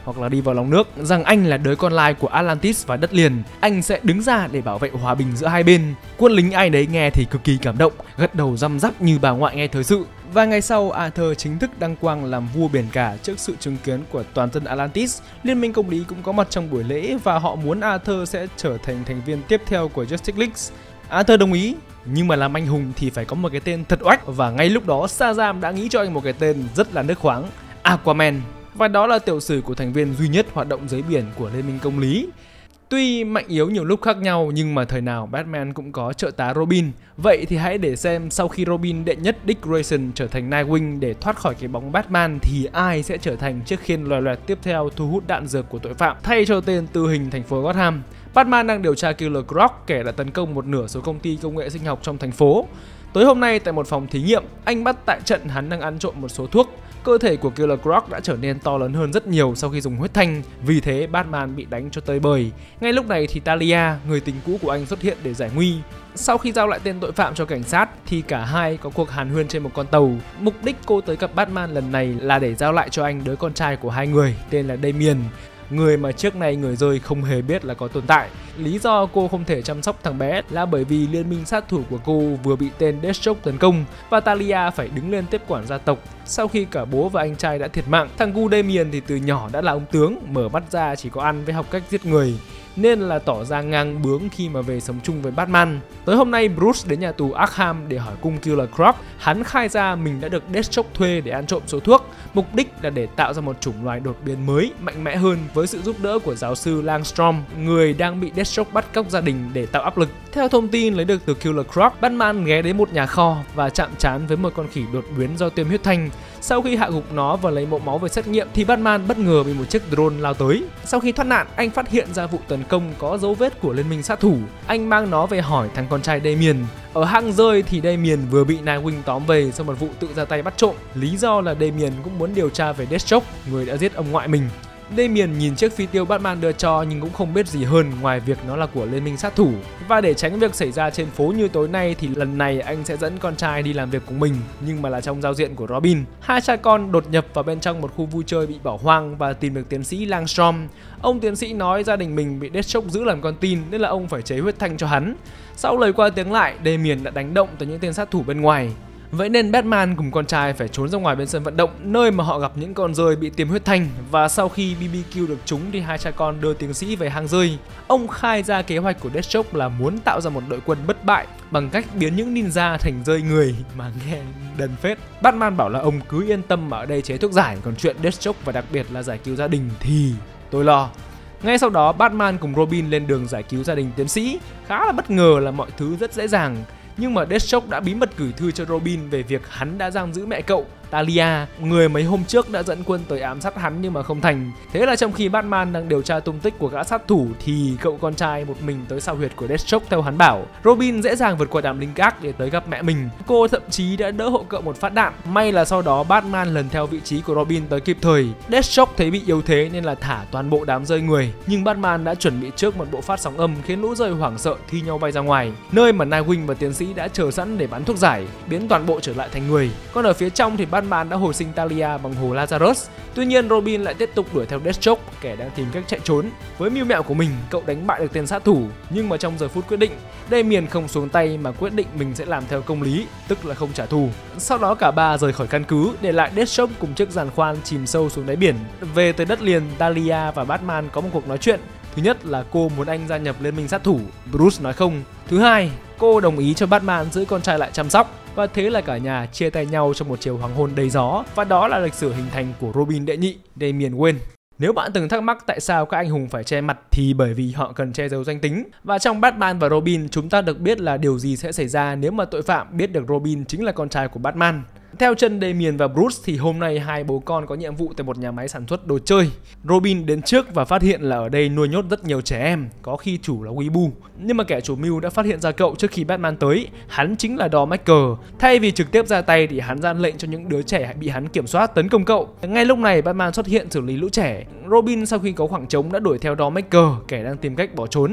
hoặc là đi vào lòng nước rằng anh là đứa con lai của Atlantis và đất liền. Anh sẽ đứng ra để bảo vệ hòa bình giữa hai bên. Quân lính ai đấy nghe thì cực kỳ cảm động, gật đầu răm rắp như bà ngoại nghe thời sự. Và ngày sau, Arthur chính thức đăng quang làm vua biển cả trước sự chứng kiến của toàn dân Atlantis. Liên minh công lý cũng có mặt trong buổi lễ và họ muốn Arthur sẽ trở thành thành viên tiếp theo của Justice League. Arthur đồng ý, nhưng mà làm anh hùng thì phải có một cái tên thật oách. Và ngay lúc đó, Shazam đã nghĩ cho anh một cái tên rất là nước khoáng, Aquaman. Và đó là tiểu sử của thành viên duy nhất hoạt động dưới biển của Liên minh công lý. Tuy mạnh yếu nhiều lúc khác nhau nhưng mà thời nào Batman cũng có trợ tá Robin. Vậy thì hãy để xem sau khi Robin đệ nhất Dick Grayson trở thành Nightwing để thoát khỏi cái bóng Batman thì ai sẽ trở thành chiếc khiên loè loẹt tiếp theo thu hút đạn dược của tội phạm thay cho tên tư hình thành phố Gotham. Batman đang điều tra Killer Croc, kẻ đã tấn công một nửa số công ty công nghệ sinh học trong thành phố. Tối hôm nay tại một phòng thí nghiệm, anh bắt tại trận hắn đang ăn trộm một số thuốc. Cơ thể của Killer Croc đã trở nên to lớn hơn rất nhiều sau khi dùng huyết thanh, vì thế Batman bị đánh cho tơi bời. Ngay lúc này thì Talia, người tình cũ của anh xuất hiện để giải nguy. Sau khi giao lại tên tội phạm cho cảnh sát thì cả hai có cuộc hàn huyên trên một con tàu. Mục đích cô tới gặp Batman lần này là để giao lại cho anh đứa con trai của hai người tên là Damian, người mà trước nay người rơi không hề biết là có tồn tại. Lý do cô không thể chăm sóc thằng bé là bởi vì liên minh sát thủ của cô vừa bị tên Deathstroke tấn công và Talia phải đứng lên tiếp quản gia tộc. Sau khi cả bố và anh trai đã thiệt mạng, thằng cu Damian thì từ nhỏ đã là ông tướng, mở mắt ra chỉ có ăn với học cách giết người, nên là tỏ ra ngang bướng khi mà về sống chung với Batman. Tới hôm nay, Bruce đến nhà tù Arkham để hỏi cung Killer Croc. Hắn khai ra mình đã được Deathstroke thuê để ăn trộm số thuốc. Mục đích là để tạo ra một chủng loài đột biến mới, mạnh mẽ hơn với sự giúp đỡ của giáo sư Langstrom, người đang bị Deathstroke bắt cóc gia đình để tạo áp lực. Theo thông tin lấy được từ Killer Croc, Batman ghé đến một nhà kho và chạm trán với một con khỉ đột biến do tiêm huyết thanh. Sau khi hạ gục nó và lấy mẫu máu về xét nghiệm thì Batman bất ngờ bị một chiếc drone lao tới. Sau khi thoát nạn, anh phát hiện ra vụ tấn công có dấu vết của liên minh sát thủ. Anh mang nó về hỏi thằng con trai Damian. Ở hang rơi thì Damian vừa bị Nightwing tóm về sau một vụ tự ra tay bắt trộm. Lý do là Damian cũng muốn điều tra về Deathstroke, người đã giết ông ngoại mình. Damian nhìn chiếc phi tiêu Batman đưa cho nhưng cũng không biết gì hơn ngoài việc nó là của liên minh sát thủ. Và để tránh việc xảy ra trên phố như tối nay thì lần này anh sẽ dẫn con trai đi làm việc của mình, nhưng mà là trong giao diện của Robin. Hai cha con đột nhập vào bên trong một khu vui chơi bị bỏ hoang và tìm được tiến sĩ Langstrom. Ông tiến sĩ nói gia đình mình bị Deathstroke giữ làm con tin nên là ông phải chế huyết thanh cho hắn. Sau lời qua tiếng lại, Damian đã đánh động tới những tên sát thủ bên ngoài. Vậy nên Batman cùng con trai phải trốn ra ngoài bên sân vận động, nơi mà họ gặp những con rơi bị tiêm huyết thanh. Và sau khi BBQ được trúng thì hai cha con đưa tiến sĩ về hang rơi. Ông khai ra kế hoạch của Deathstroke là muốn tạo ra một đội quân bất bại bằng cách biến những ninja thành rơi người, mà nghe đần phết. Batman bảo là ông cứ yên tâm mà ở đây chế thuốc giải, còn chuyện Deathstroke và đặc biệt là giải cứu gia đình thì tôi lo. Ngay sau đó Batman cùng Robin lên đường giải cứu gia đình tiến sĩ. Khá là bất ngờ là mọi thứ rất dễ dàng. Nhưng mà Deathstroke đã bí mật gửi thư cho Robin về việc hắn đã giam giữ mẹ cậu, Talia, người mấy hôm trước đã dẫn quân tới ám sát hắn nhưng mà không thành. Thế là trong khi Batman đang điều tra tung tích của gã sát thủ thì cậu con trai một mình tới sao huyệt của Deathstroke theo hắn bảo. Robin dễ dàng vượt qua đám lính gác để tới gặp mẹ mình. Cô thậm chí đã đỡ hộ cậu một phát đạn. May là sau đó Batman lần theo vị trí của Robin tới kịp thời. Deathstroke thấy bị yếu thế nên là thả toàn bộ đám rơi người. Nhưng Batman đã chuẩn bị trước một bộ phát sóng âm khiến lũ rơi hoảng sợ thi nhau bay ra ngoài, nơi mà Nightwing và tiến sĩ đã chờ sẵn để bắn thuốc giải, biến toàn bộ trở lại thành người. Còn ở phía trong thì Batman đã hồi sinh Talia bằng hồ Lazarus. Tuy nhiên Robin lại tiếp tục đuổi theo Deathstroke, kẻ đang tìm cách chạy trốn. Với mưu mẹo của mình, cậu đánh bại được tên sát thủ, nhưng mà trong giờ phút quyết định, Damian không xuống tay mà quyết định mình sẽ làm theo công lý, tức là không trả thù. Sau đó cả ba rời khỏi căn cứ, để lại Deathstroke cùng chiếc giàn khoan chìm sâu xuống đáy biển. Về tới đất liền, Talia và Batman có một cuộc nói chuyện. Thứ nhất là cô muốn anh gia nhập liên minh sát thủ, Bruce nói không. Thứ hai, cô đồng ý cho Batman giữ con trai lại chăm sóc. Và thế là cả nhà chia tay nhau trong một chiều hoàng hôn đầy gió. Và đó là lịch sử hình thành của Robin đệ nhị, Damian Wayne. Nếu bạn từng thắc mắc tại sao các anh hùng phải che mặt thì bởi vì họ cần che giấu danh tính. Và trong Batman và Robin, chúng ta được biết là điều gì sẽ xảy ra nếu mà tội phạm biết được Robin chính là con trai của Batman. Theo chân Damian và Bruce thì hôm nay hai bố con có nhiệm vụ tại một nhà máy sản xuất đồ chơi. Robin đến trước và phát hiện là ở đây nuôi nhốt rất nhiều trẻ em, có khi chủ là Weebu. Nhưng mà kẻ chủ mưu đã phát hiện ra cậu trước khi Batman tới. Hắn chính là Dollmaker. Thay vì trực tiếp ra tay thì hắn ra lệnh cho những đứa trẻ bị hắn kiểm soát tấn công cậu. Ngay lúc này Batman xuất hiện xử lý lũ trẻ. Robin sau khi có khoảng trống đã đuổi theo Dollmaker, kẻ đang tìm cách bỏ trốn.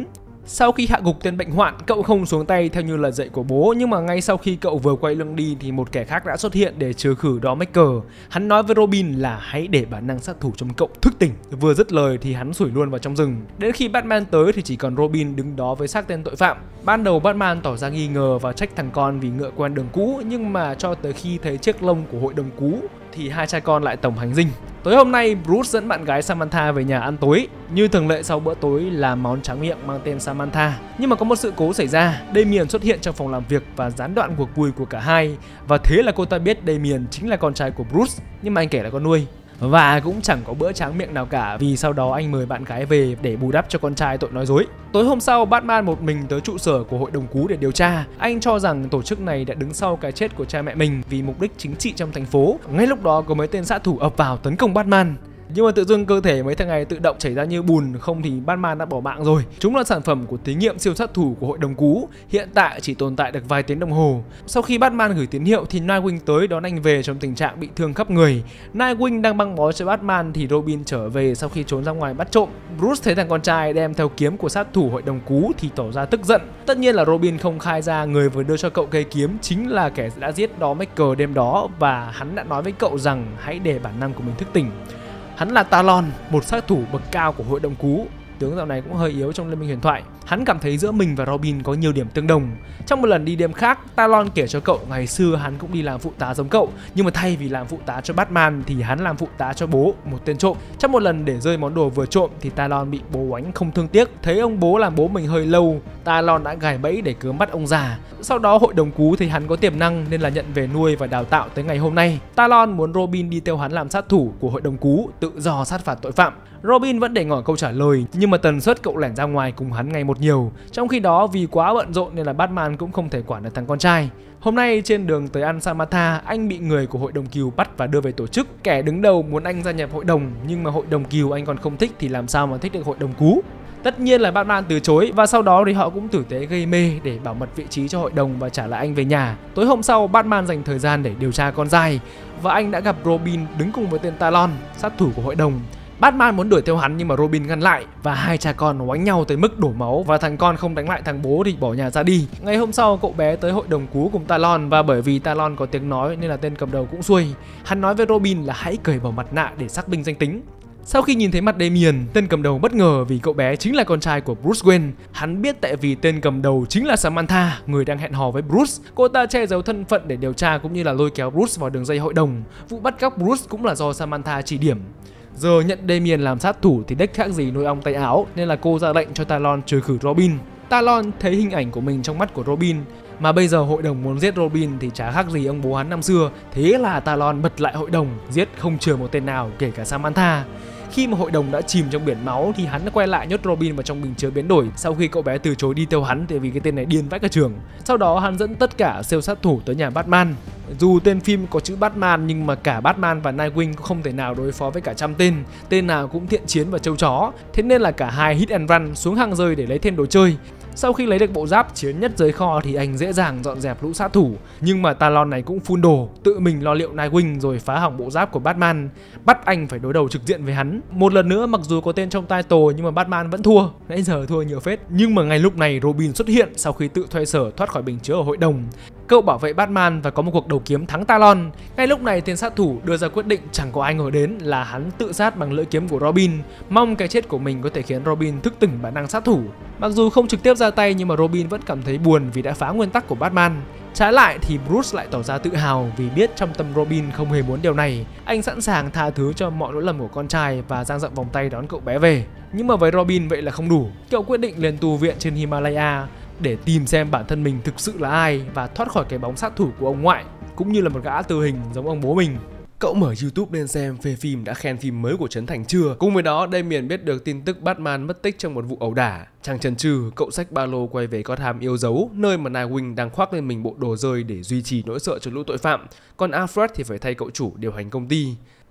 Sau khi hạ gục tên bệnh hoạn, cậu không xuống tay theo như lời dạy của bố, nhưng mà ngay sau khi cậu vừa quay lưng đi thì một kẻ khác đã xuất hiện để trừ khử Doommaker. Hắn nói với Robin là hãy để bản năng sát thủ trong cậu thức tỉnh. Vừa dứt lời thì hắn sủi luôn vào trong rừng. Đến khi Batman tới thì chỉ còn Robin đứng đó với xác tên tội phạm. Ban đầu Batman tỏ ra nghi ngờ và trách thằng con vì ngựa quen đường cũ, nhưng mà cho tới khi thấy chiếc lông của hội đồng cũ thì hai cha con lại tổng hành dinh. Tối hôm nay, Bruce dẫn bạn gái Samantha về nhà ăn tối. Như thường lệ sau bữa tối là món tráng miệng mang tên Samantha. Nhưng mà có một sự cố xảy ra. Damian xuất hiện trong phòng làm việc và gián đoạn cuộc vui của cả hai. Và thế là cô ta biết Damian chính là con trai của Bruce, nhưng mà anh kể là con nuôi. Và cũng chẳng có bữa tráng miệng nào cả, vì sau đó anh mời bạn gái về để bù đắp cho con trai tội nói dối. Tối hôm sau, Batman một mình tới trụ sở của hội đồng cú để điều tra. Anh cho rằng tổ chức này đã đứng sau cái chết của cha mẹ mình vì mục đích chính trị trong thành phố. Ngay lúc đó có mấy tên sát thủ ập vào tấn công Batman. Nhưng mà tự dưng cơ thể mấy thằng này tự động chảy ra như bùn, không thì Batman đã bỏ mạng rồi. Chúng là sản phẩm của thí nghiệm siêu sát thủ của hội đồng cú, hiện tại chỉ tồn tại được vài tiếng đồng hồ. Sau khi Batman gửi tín hiệu thì Nightwing tới đón anh về trong tình trạng bị thương khắp người. Nightwing đang băng bó cho Batman thì Robin trở về sau khi trốn ra ngoài bắt trộm. Bruce thấy thằng con trai đem theo kiếm của sát thủ hội đồng cú thì tỏ ra tức giận. Tất nhiên là Robin không khai ra người vừa đưa cho cậu cây kiếm chính là kẻ đã giết Doommaker đêm đó, và hắn đã nói với cậu rằng hãy để bản năng của mình thức tỉnh. Hắn là Talon, một sát thủ bậc cao của hội đồng cú. Tướng dạo này cũng hơi yếu trong Liên minh huyền thoại. Hắn cảm thấy giữa mình và Robin có nhiều điểm tương đồng. Trong một lần đi đêm khác, Talon kể cho cậu ngày xưa hắn cũng đi làm phụ tá giống cậu, nhưng mà thay vì làm phụ tá cho Batman thì hắn làm phụ tá cho bố, một tên trộm. Trong một lần để rơi món đồ vừa trộm thì Talon bị bố đánh không thương tiếc. Thấy ông bố làm bố mình hơi lâu, Talon đã gài bẫy để cướp bắt ông già. Sau đó hội đồng cú thấy hắn có tiềm năng nên là nhận về nuôi và đào tạo tới ngày hôm nay. Talon muốn Robin đi theo hắn làm sát thủ của hội đồng cú, tự do sát phạt tội phạm. Robin vẫn để ngỏ câu trả lời, nhưng mà tần suất cậu lẻn ra ngoài cùng hắn ngày một nhiều. Trong khi đó vì quá bận rộn nên là Batman cũng không thể quản được thằng con trai. Hôm nay trên đường tới ăn Samantha, anh bị người của hội đồng cừu bắt và đưa về tổ chức. Kẻ đứng đầu muốn anh gia nhập hội đồng, nhưng mà hội đồng cừu anh còn không thích thì làm sao mà thích được hội đồng cú. Tất nhiên là Batman từ chối, và sau đó thì họ cũng tử tế gây mê để bảo mật vị trí cho hội đồng và trả lại anh về nhà. Tối hôm sau, Batman dành thời gian để điều tra con dai và anh đã gặp Robin đứng cùng với tên Talon, sát thủ của hội đồng. Batman muốn đuổi theo hắn nhưng mà Robin ngăn lại, và hai cha con oánh nhau tới mức đổ máu, và thằng con không đánh lại thằng bố thì bỏ nhà ra đi. Ngày hôm sau, cậu bé tới hội đồng cú cùng Talon, và bởi vì Talon có tiếng nói nên là tên cầm đầu cũng xuôi. Hắn nói với Robin là hãy cởi bỏ mặt nạ để xác minh danh tính. Sau khi nhìn thấy mặt Damian, tên cầm đầu bất ngờ vì cậu bé chính là con trai của Bruce Wayne. Hắn biết tại vì tên cầm đầu chính là Samantha, người đang hẹn hò với Bruce. Cô ta che giấu thân phận để điều tra cũng như là lôi kéo Bruce vào đường dây hội đồng. Vụ bắt cóc Bruce cũng là do Samantha chỉ điểm. Giờ nhận Damian làm sát thủ thì đếch khác gì nuôi ong tay áo, nên là cô ra lệnh cho Talon trừ khử Robin. Talon thấy hình ảnh của mình trong mắt của Robin, mà bây giờ hội đồng muốn giết Robin thì chả khác gì ông bố hắn năm xưa. Thế là Talon bật lại hội đồng, giết không chừa một tên nào, kể cả Samantha. Khi mà hội đồng đã chìm trong biển máu thì hắn đã quay lại nhốt Robin vào trong bình chứa biến đổi sau khi cậu bé từ chối đi theo hắn tại vì cái tên này điên vãi cả trường. Sau đó hắn dẫn tất cả siêu sát thủ tới nhà Batman. Dù tên phim có chữ Batman nhưng mà cả Batman và Nightwing cũng không thể nào đối phó với cả trăm tên. Tên nào cũng thiện chiến và trâu chó. Thế nên là cả hai hit and run xuống hang rơi để lấy thêm đồ chơi. Sau khi lấy được bộ giáp chiến nhất giới kho thì anh dễ dàng dọn dẹp lũ sát thủ. Nhưng mà Talon này cũng phun đồ, tự mình lo liệu Nightwing rồi phá hỏng bộ giáp của Batman, bắt anh phải đối đầu trực diện với hắn. Một lần nữa, mặc dù có tên trong title nhưng mà Batman vẫn thua. Nãy giờ thua nhiều phết. Nhưng mà ngay lúc này Robin xuất hiện sau khi tự thuê sở thoát khỏi bình chứa ở hội đồng. Cậu bảo vệ Batman và có một cuộc đấu kiếm thắng Talon. Ngay lúc này tên sát thủ đưa ra quyết định chẳng có ai ngờ đến là hắn tự sát bằng lưỡi kiếm của Robin, mong cái chết của mình có thể khiến Robin thức tỉnh bản năng sát thủ. Mặc dù không trực tiếp ra tay nhưng mà Robin vẫn cảm thấy buồn vì đã phá nguyên tắc của Batman. Trái lại thì Bruce lại tỏ ra tự hào vì biết trong tâm Robin không hề muốn điều này. Anh sẵn sàng tha thứ cho mọi lỗi lầm của con trai và dang rộng vòng tay đón cậu bé về. Nhưng mà với Robin vậy là không đủ. Cậu quyết định lên tu viện trên Himalaya để tìm xem bản thân mình thực sự là ai và thoát khỏi cái bóng sát thủ của ông ngoại, cũng như là một gã tử hình giống ông bố mình. Cậu mở YouTube lên xem phê phim đã khen phim mới của Trấn Thành chưa. Cùng với đó, Damian biết được tin tức Batman mất tích trong một vụ ẩu đả. Chẳng chần chừ, cậu xách ba lô quay về Gotham yêu dấu, nơi mà Nightwing đang khoác lên mình bộ đồ rơi để duy trì nỗi sợ cho lũ tội phạm. Còn Alfred thì phải thay cậu chủ điều hành công ty.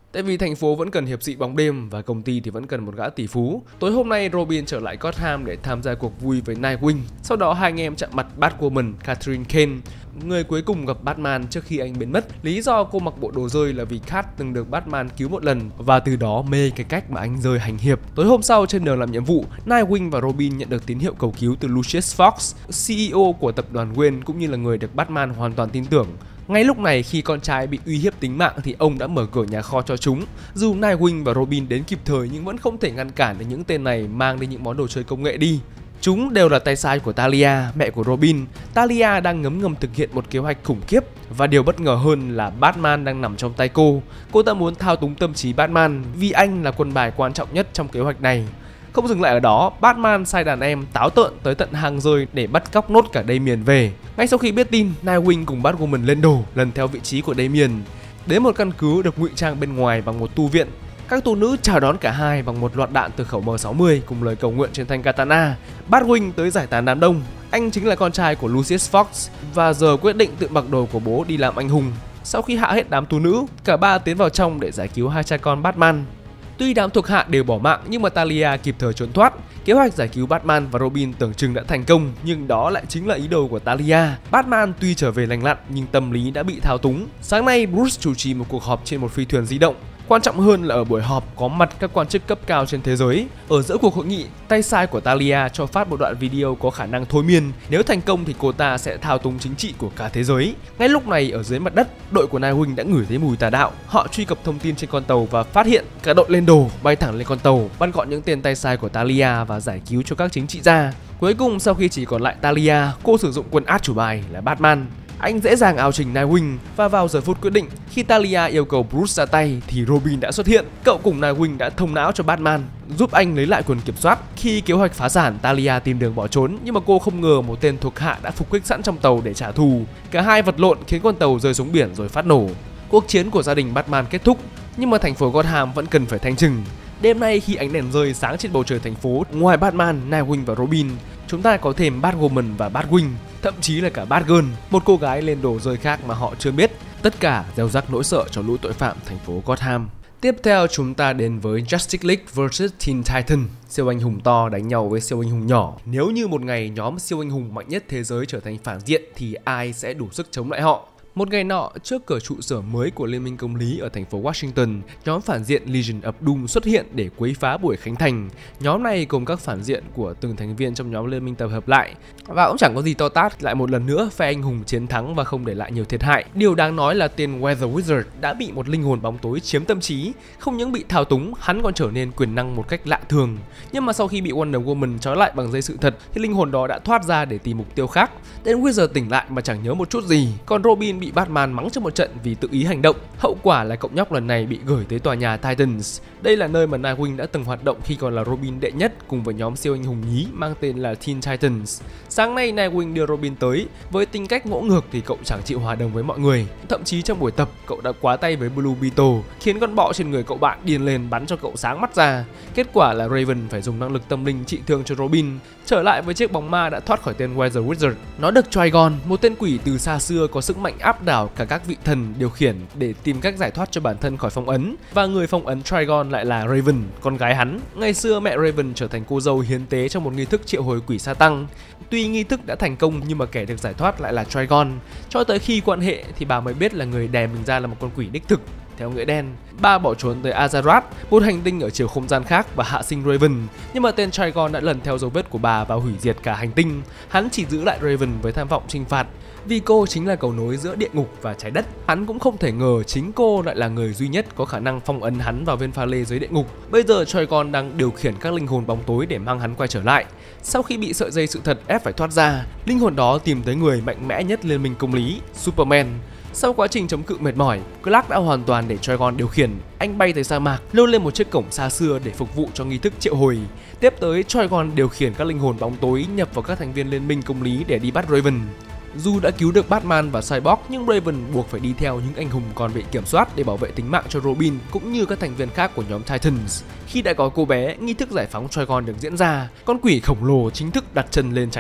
Tại vì thành phố vẫn cần hiệp sĩ bóng đêm và công ty thì vẫn cần một gã tỷ phú. Tối hôm nay Robin trở lại Gotham để tham gia cuộc vui với Nightwing. Sau đó hai anh em chạm mặt Batwoman Catherine Kane, người cuối cùng gặp Batman trước khi anh biến mất. Lý do cô mặc bộ đồ rơi là vì Cat từng được Batman cứu một lần và từ đó mê cái cách mà anh rơi hành hiệp. Tối hôm sau trên đường làm nhiệm vụ, Nightwing và Robin nhận được tín hiệu cầu cứu từ Lucius Fox, CEO của tập đoàn Wayne cũng như là người được Batman hoàn toàn tin tưởng. Ngay lúc này khi con trai bị uy hiếp tính mạng thì ông đã mở cửa nhà kho cho chúng. Dù Nightwing và Robin đến kịp thời nhưng vẫn không thể ngăn cản được những tên này mang đi những món đồ chơi công nghệ đi. Chúng đều là tay sai của Talia, mẹ của Robin. Talia đang ngấm ngầm thực hiện một kế hoạch khủng khiếp và điều bất ngờ hơn là Batman đang nằm trong tay cô. Cô ta muốn thao túng tâm trí Batman vì anh là quân bài quan trọng nhất trong kế hoạch này. Không dừng lại ở đó, Batman sai đàn em táo tợn tới tận hang rơi để bắt cóc nốt cả Damian về. Ngay sau khi biết tin, Nightwing cùng Batwoman lên đồ lần theo vị trí của Damian. Đến một căn cứ được ngụy trang bên ngoài bằng một tu viện. Các tu nữ chào đón cả hai bằng một loạt đạn từ khẩu M60 cùng lời cầu nguyện trên thanh katana. Batwing tới giải tán đám đông. Anh chính là con trai của Lucius Fox và giờ quyết định tự mặc đồ của bố đi làm anh hùng. Sau khi hạ hết đám tu nữ, cả ba tiến vào trong để giải cứu hai cha con Batman. Tuy đám thuộc hạ đều bỏ mạng nhưng mà Talia kịp thời trốn thoát. Kế hoạch giải cứu Batman và Robin tưởng chừng đã thành công, nhưng đó lại chính là ý đồ của Talia. Batman tuy trở về lành lặn nhưng tâm lý đã bị thao túng. Sáng nay Bruce chủ trì một cuộc họp trên một phi thuyền di động. Quan trọng hơn là ở buổi họp có mặt các quan chức cấp cao trên thế giới. Ở giữa cuộc hội nghị, tay sai của Talia cho phát một đoạn video có khả năng thôi miên. Nếu thành công thì cô ta sẽ thao túng chính trị của cả thế giới. Ngay lúc này ở dưới mặt đất, đội của Nightwing đã ngửi thấy mùi tà đạo. Họ truy cập thông tin trên con tàu và phát hiện cả đội lên đồ bay thẳng lên con tàu, bắt gọn những tên tay sai của Talia và giải cứu cho các chính trị gia. Cuối cùng sau khi chỉ còn lại Talia, cô sử dụng quân át chủ bài là Batman. Anh dễ dàng ào trình Nightwing và vào giờ phút quyết định, khi Talia yêu cầu Bruce ra tay thì Robin đã xuất hiện. Cậu cùng Nightwing đã thông não cho Batman, giúp anh lấy lại quyền kiểm soát. Khi kế hoạch phá sản, Talia tìm đường bỏ trốn nhưng mà cô không ngờ một tên thuộc hạ đã phục kích sẵn trong tàu để trả thù. Cả hai vật lộn khiến con tàu rơi xuống biển rồi phát nổ. Cuộc chiến của gia đình Batman kết thúc nhưng mà thành phố Gotham vẫn cần phải thanh trừng. Đêm nay khi ánh đèn rơi sáng trên bầu trời thành phố, ngoài Batman, Nightwing và Robin, chúng ta có thêm Batwoman và Batwing, thậm chí là cả Batgirl, một cô gái lên đồ rơi khác mà họ chưa biết. Tất cả gieo rắc nỗi sợ cho lũ tội phạm thành phố Gotham. Tiếp theo chúng ta đến với Justice League vs Teen Titan. Siêu anh hùng to đánh nhau với siêu anh hùng nhỏ. Nếu như một ngày nhóm siêu anh hùng mạnh nhất thế giới trở thành phản diện thì ai sẽ đủ sức chống lại họ? Một ngày nọ, trước cửa trụ sở mới của Liên minh Công lý ở thành phố Washington, nhóm phản diện Legion of Doom xuất hiện để quấy phá buổi khánh thành. Nhóm này gồm các phản diện của từng thành viên trong nhóm Liên minh tập hợp lại. Và cũng chẳng có gì to tát, lại một lần nữa phe anh hùng chiến thắng và không để lại nhiều thiệt hại. Điều đáng nói là tên Weather Wizard đã bị một linh hồn bóng tối chiếm tâm trí. Không những bị thao túng, hắn còn trở nên quyền năng một cách lạ thường. Nhưng mà sau khi bị Wonder Woman trói lại bằng dây sự thật thì linh hồn đó đã thoát ra để tìm mục tiêu khác. Tên Wizard tỉnh lại mà chẳng nhớ một chút gì. Còn Robin bị Batman mắng trong một trận vì tự ý hành động. Hậu quả là cậu nhóc lần này bị gửi tới tòa nhà Titans. Đây là nơi mà Nightwing đã từng hoạt động khi còn là Robin đệ nhất cùng với nhóm siêu anh hùng nhí mang tên là Teen Titans. Sáng nay Nightwing đưa Robin tới. Với tính cách ngỗ ngược thì cậu chẳng chịu hòa đồng với mọi người. Thậm chí trong buổi tập cậu đã quá tay với Blue Beetle, khiến con bọ trên người cậu bạn điên lên bắn cho cậu sáng mắt ra. Kết quả là Raven phải dùng năng lực tâm linh trị thương cho Robin. Trở lại với chiếc bóng ma đã thoát khỏi tên Weather Wizard. Nó được Trigon, một tên quỷ từ xa xưa có sức mạnh áp đảo cả các vị thần điều khiển để tìm cách giải thoát cho bản thân khỏi phong ấn. Và người phong ấn Trigon lại là Raven, con gái hắn. Ngày xưa mẹ Raven trở thành cô dâu hiến tế trong một nghi thức triệu hồi quỷ sa tăng. Tuy nghi thức đã thành công nhưng mà kẻ được giải thoát lại là Trigon. Cho tới khi quan hệ thì bà mới biết là người đè mình ra là một con quỷ đích thực. Theo nghĩa đen, bà bỏ trốn tới Azarat, một hành tinh ở chiều không gian khác và hạ sinh Raven. Nhưng mà tên Trigon đã lần theo dấu vết của bà và hủy diệt cả hành tinh. Hắn chỉ giữ lại Raven với tham vọng trừng phạt, vì cô chính là cầu nối giữa địa ngục và trái đất. Hắn cũng không thể ngờ chính cô lại là người duy nhất có khả năng phong ấn hắn vào viên pha lê dưới địa ngục. Bây giờ Trigon đang điều khiển các linh hồn bóng tối để mang hắn quay trở lại. Sau khi bị sợi dây sự thật ép phải thoát ra, linh hồn đó tìm tới người mạnh mẽ nhất Liên minh Công lý, Superman. Sau quá trình chống cự mệt mỏi, Clark đã hoàn toàn để Trigon điều khiển. Anh bay tới sa mạc, leo lên một chiếc cổng xa xưa để phục vụ cho nghi thức triệu hồi. Tiếp tới, Trigon điều khiển các linh hồn bóng tối nhập vào các thành viên Liên minh Công lý để đi bắt Raven. Dù đã cứu được Batman và Cyborg nhưng Raven buộc phải đi theo những anh hùng còn bị kiểm soát để bảo vệ tính mạng cho Robin cũng như các thành viên khác của nhóm Titans. Khi đã có cô bé, nghi thức giải phóng Trigon được diễn ra. Con quỷ khổng lồ chính thức đặt chân lên trái đất.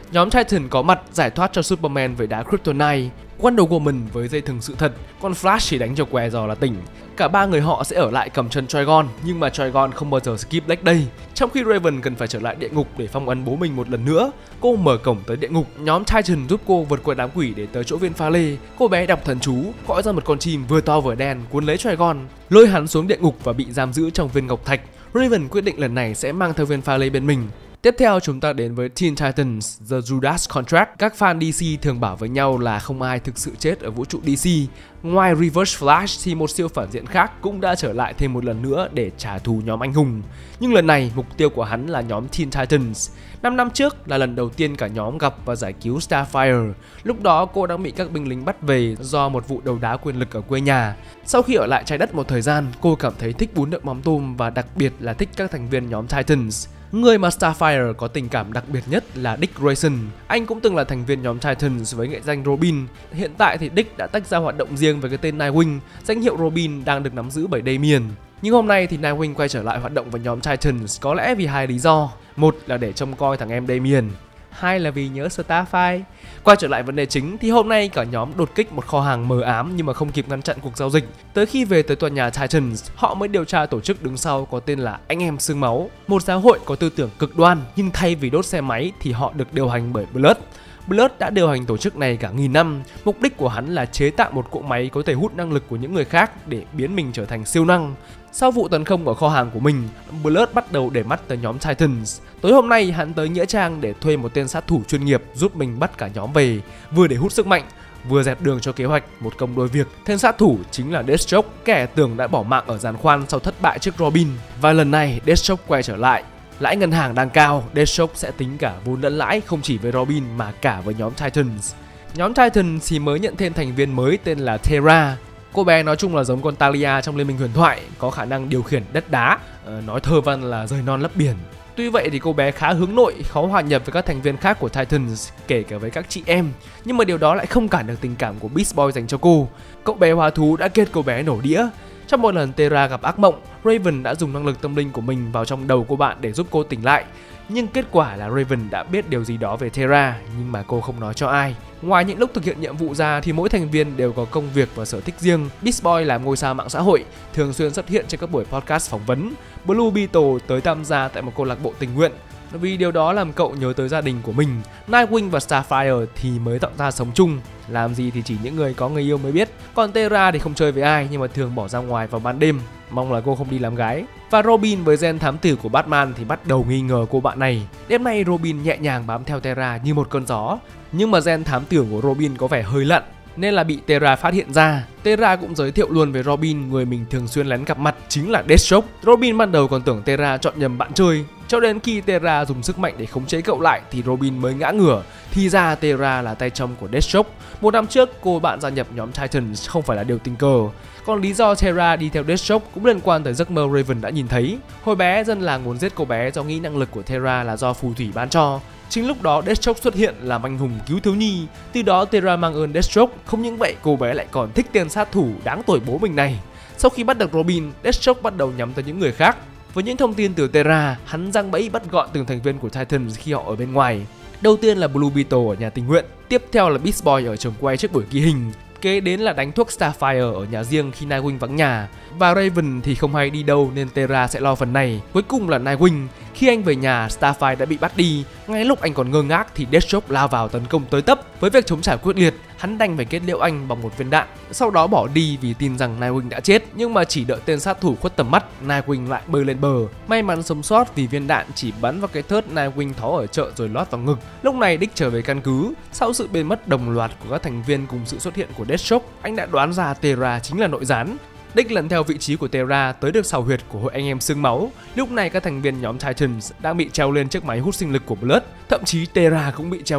Nhóm Titan có mặt giải thoát cho Superman với đá Kryptonite, Wonder Woman với dây thừng sự thật, còn Flash chỉ đánh cho què giò là tỉnh. Cả ba người họ sẽ ở lại cầm chân Trigon, nhưng mà Trigon không bao giờ skip leg day. Trong khi Raven cần phải trở lại địa ngục để phong ấn bố mình một lần nữa, cô mở cổng tới địa ngục. Nhóm Titan giúp cô vượt qua đám quỷ để tới chỗ viên pha lê. Cô bé đọc thần chú, gọi ra một con chim vừa to vừa đen cuốn lấy Trigon, lôi hắn xuống địa ngục và bị giam giữ trong viên ngọc thạch. Raven quyết định lần này sẽ mang theo viên pha lê bên mình. Tiếp theo chúng ta đến với Teen Titans The Judas Contract. Các fan DC thường bảo với nhau là không ai thực sự chết ở vũ trụ DC. Ngoài Reverse Flash thì một siêu phản diện khác cũng đã trở lại thêm một lần nữa để trả thù nhóm anh hùng. Nhưng lần này mục tiêu của hắn là nhóm Teen Titans. 5 năm trước là lần đầu tiên cả nhóm gặp và giải cứu Starfire. Lúc đó cô đang bị các binh lính bắt về do một vụ đấu đá quyền lực ở quê nhà. Sau khi ở lại trái đất một thời gian, cô cảm thấy thích bún đậu mắm tôm và đặc biệt là thích các thành viên nhóm Titans. Người mà Starfire có tình cảm đặc biệt nhất là Dick Grayson. Anh cũng từng là thành viên nhóm Titans với nghệ danh Robin. Hiện tại thì Dick đã tách ra hoạt động riêng với cái tên Nightwing. Danh hiệu Robin đang được nắm giữ bởi Damian. Nhưng hôm nay thì Nightwing quay trở lại hoạt động với nhóm Titans có lẽ vì hai lý do. Một là để trông coi thằng em Damian, hai là vì nhớ Starfire. Quay trở lại vấn đề chính thì hôm nay cả nhóm đột kích một kho hàng mờ ám nhưng mà không kịp ngăn chặn cuộc giao dịch. Tới khi về tới tòa nhà Titans, họ mới điều tra tổ chức đứng sau có tên là Anh Em Xương Máu, một giáo hội có tư tưởng cực đoan, nhưng thay vì đốt xe máy thì họ được điều hành bởi Blood. Blood đã điều hành tổ chức này cả nghìn năm. Mục đích của hắn là chế tạo một cỗ máy có thể hút năng lực của những người khác để biến mình trở thành siêu năng. Sau vụ tấn công ở kho hàng của mình, Blood bắt đầu để mắt tới nhóm Titans. Tối hôm nay hắn tới Nghĩa Trang để thuê một tên sát thủ chuyên nghiệp giúp mình bắt cả nhóm về, vừa để hút sức mạnh, vừa dẹp đường cho kế hoạch một công đôi việc. Tên sát thủ chính là Deathstroke, kẻ tưởng đã bỏ mạng ở giàn khoan sau thất bại trước Robin. Và lần này Deathstroke quay trở lại. Lãi ngân hàng đang cao, Deathstroke sẽ tính cả vốn lẫn lãi không chỉ với Robin mà cả với nhóm Titans. Nhóm Titans thì mới nhận thêm thành viên mới tên là Terra. Cô bé nói chung là giống con Talia trong Liên minh huyền thoại, có khả năng điều khiển đất đá, nói thơ văn là rời non lấp biển. Tuy vậy thì cô bé khá hướng nội, khó hòa nhập với các thành viên khác của Titans, kể cả với các chị em. Nhưng mà điều đó lại không cản được tình cảm của Beast Boy dành cho cô. Cậu bé hóa thú đã kết cô bé nổ đĩa. Trong một lần Terra gặp ác mộng, Raven đã dùng năng lực tâm linh của mình vào trong đầu cô bạn để giúp cô tỉnh lại. Nhưng kết quả là Raven đã biết điều gì đó về Terra, nhưng mà cô không nói cho ai. Ngoài những lúc thực hiện nhiệm vụ ra thì mỗi thành viên đều có công việc và sở thích riêng. Beast Boy làm ngôi sao mạng xã hội, thường xuyên xuất hiện trên các buổi podcast phỏng vấn. Blue Beetle tới tham gia tại một câu lạc bộ tình nguyện, vì điều đó làm cậu nhớ tới gia đình của mình. Nightwing và Starfire thì mới tạo ra sống chung, làm gì thì chỉ những người có người yêu mới biết. Còn Terra thì không chơi với ai nhưng mà thường bỏ ra ngoài vào ban đêm, mong là cô không đi làm gái. Và Robin với gen thám tử của Batman thì bắt đầu nghi ngờ cô bạn này. Đêm nay Robin nhẹ nhàng bám theo Terra như một cơn gió, nhưng mà gen thám tử của Robin có vẻ hơi lặn nên là bị Terra phát hiện ra. Terra cũng giới thiệu luôn với Robin người mình thường xuyên lén gặp mặt chính là Deathstroke. Robin ban đầu còn tưởng Terra chọn nhầm bạn chơi, cho đến khi Terra dùng sức mạnh để khống chế cậu lại thì Robin mới ngã ngửa. Thì ra Terra là tay trong của Deathstroke. Một năm trước cô bạn gia nhập nhóm Titans không phải là điều tình cờ. Còn lý do Terra đi theo Deathstroke cũng liên quan tới giấc mơ Raven đã nhìn thấy. Hồi bé dân làng muốn giết cô bé do nghĩ năng lực của Terra là do phù thủy ban cho. Chính lúc đó Deathstroke xuất hiện làm anh hùng cứu thiếu nhi. Từ đó Terra mang ơn Deathstroke. Không những vậy cô bé lại còn thích tên sát thủ đáng tuổi bố mình này. Sau khi bắt được Robin, Deathstroke bắt đầu nhắm tới những người khác. Với những thông tin từ Terra, hắn giăng bẫy bắt gọn từng thành viên của Titans khi họ ở bên ngoài. Đầu tiên là Blue Beetle ở nhà tình nguyện, tiếp theo là Beast Boy ở trường quay trước buổi ghi hình, kế đến là đánh thuốc Starfire ở nhà riêng khi Nightwing vắng nhà. Và Raven thì không hay đi đâu nên Terra sẽ lo phần này. Cuối cùng là Nightwing. Khi anh về nhà, Starfire đã bị bắt đi. Ngay lúc anh còn ngơ ngác thì Deathstroke lao vào tấn công tới tấp. Với việc chống trả quyết liệt, hắn đành phải kết liễu anh bằng một viên đạn, sau đó bỏ đi vì tin rằng Nightwing đã chết. Nhưng mà chỉ đợi tên sát thủ khuất tầm mắt, Nightwing lại bơi lên bờ. May mắn sống sót vì viên đạn chỉ bắn vào cái thớt Nightwing thó ở chợ rồi lót vào ngực. Lúc này Dick trở về căn cứ. Sau sự biến mất đồng loạt của các thành viên cùng sự xuất hiện của Deathstroke, anh đã đoán ra Terra chính là nội gián. Dick lần theo vị trí của Terra tới được sào huyệt của hội anh em xương máu. Lúc này các thành viên nhóm Titans đang bị treo lên chiếc máy hút sinh lực của Blood, thậm chí Terra cũng bị treo lên.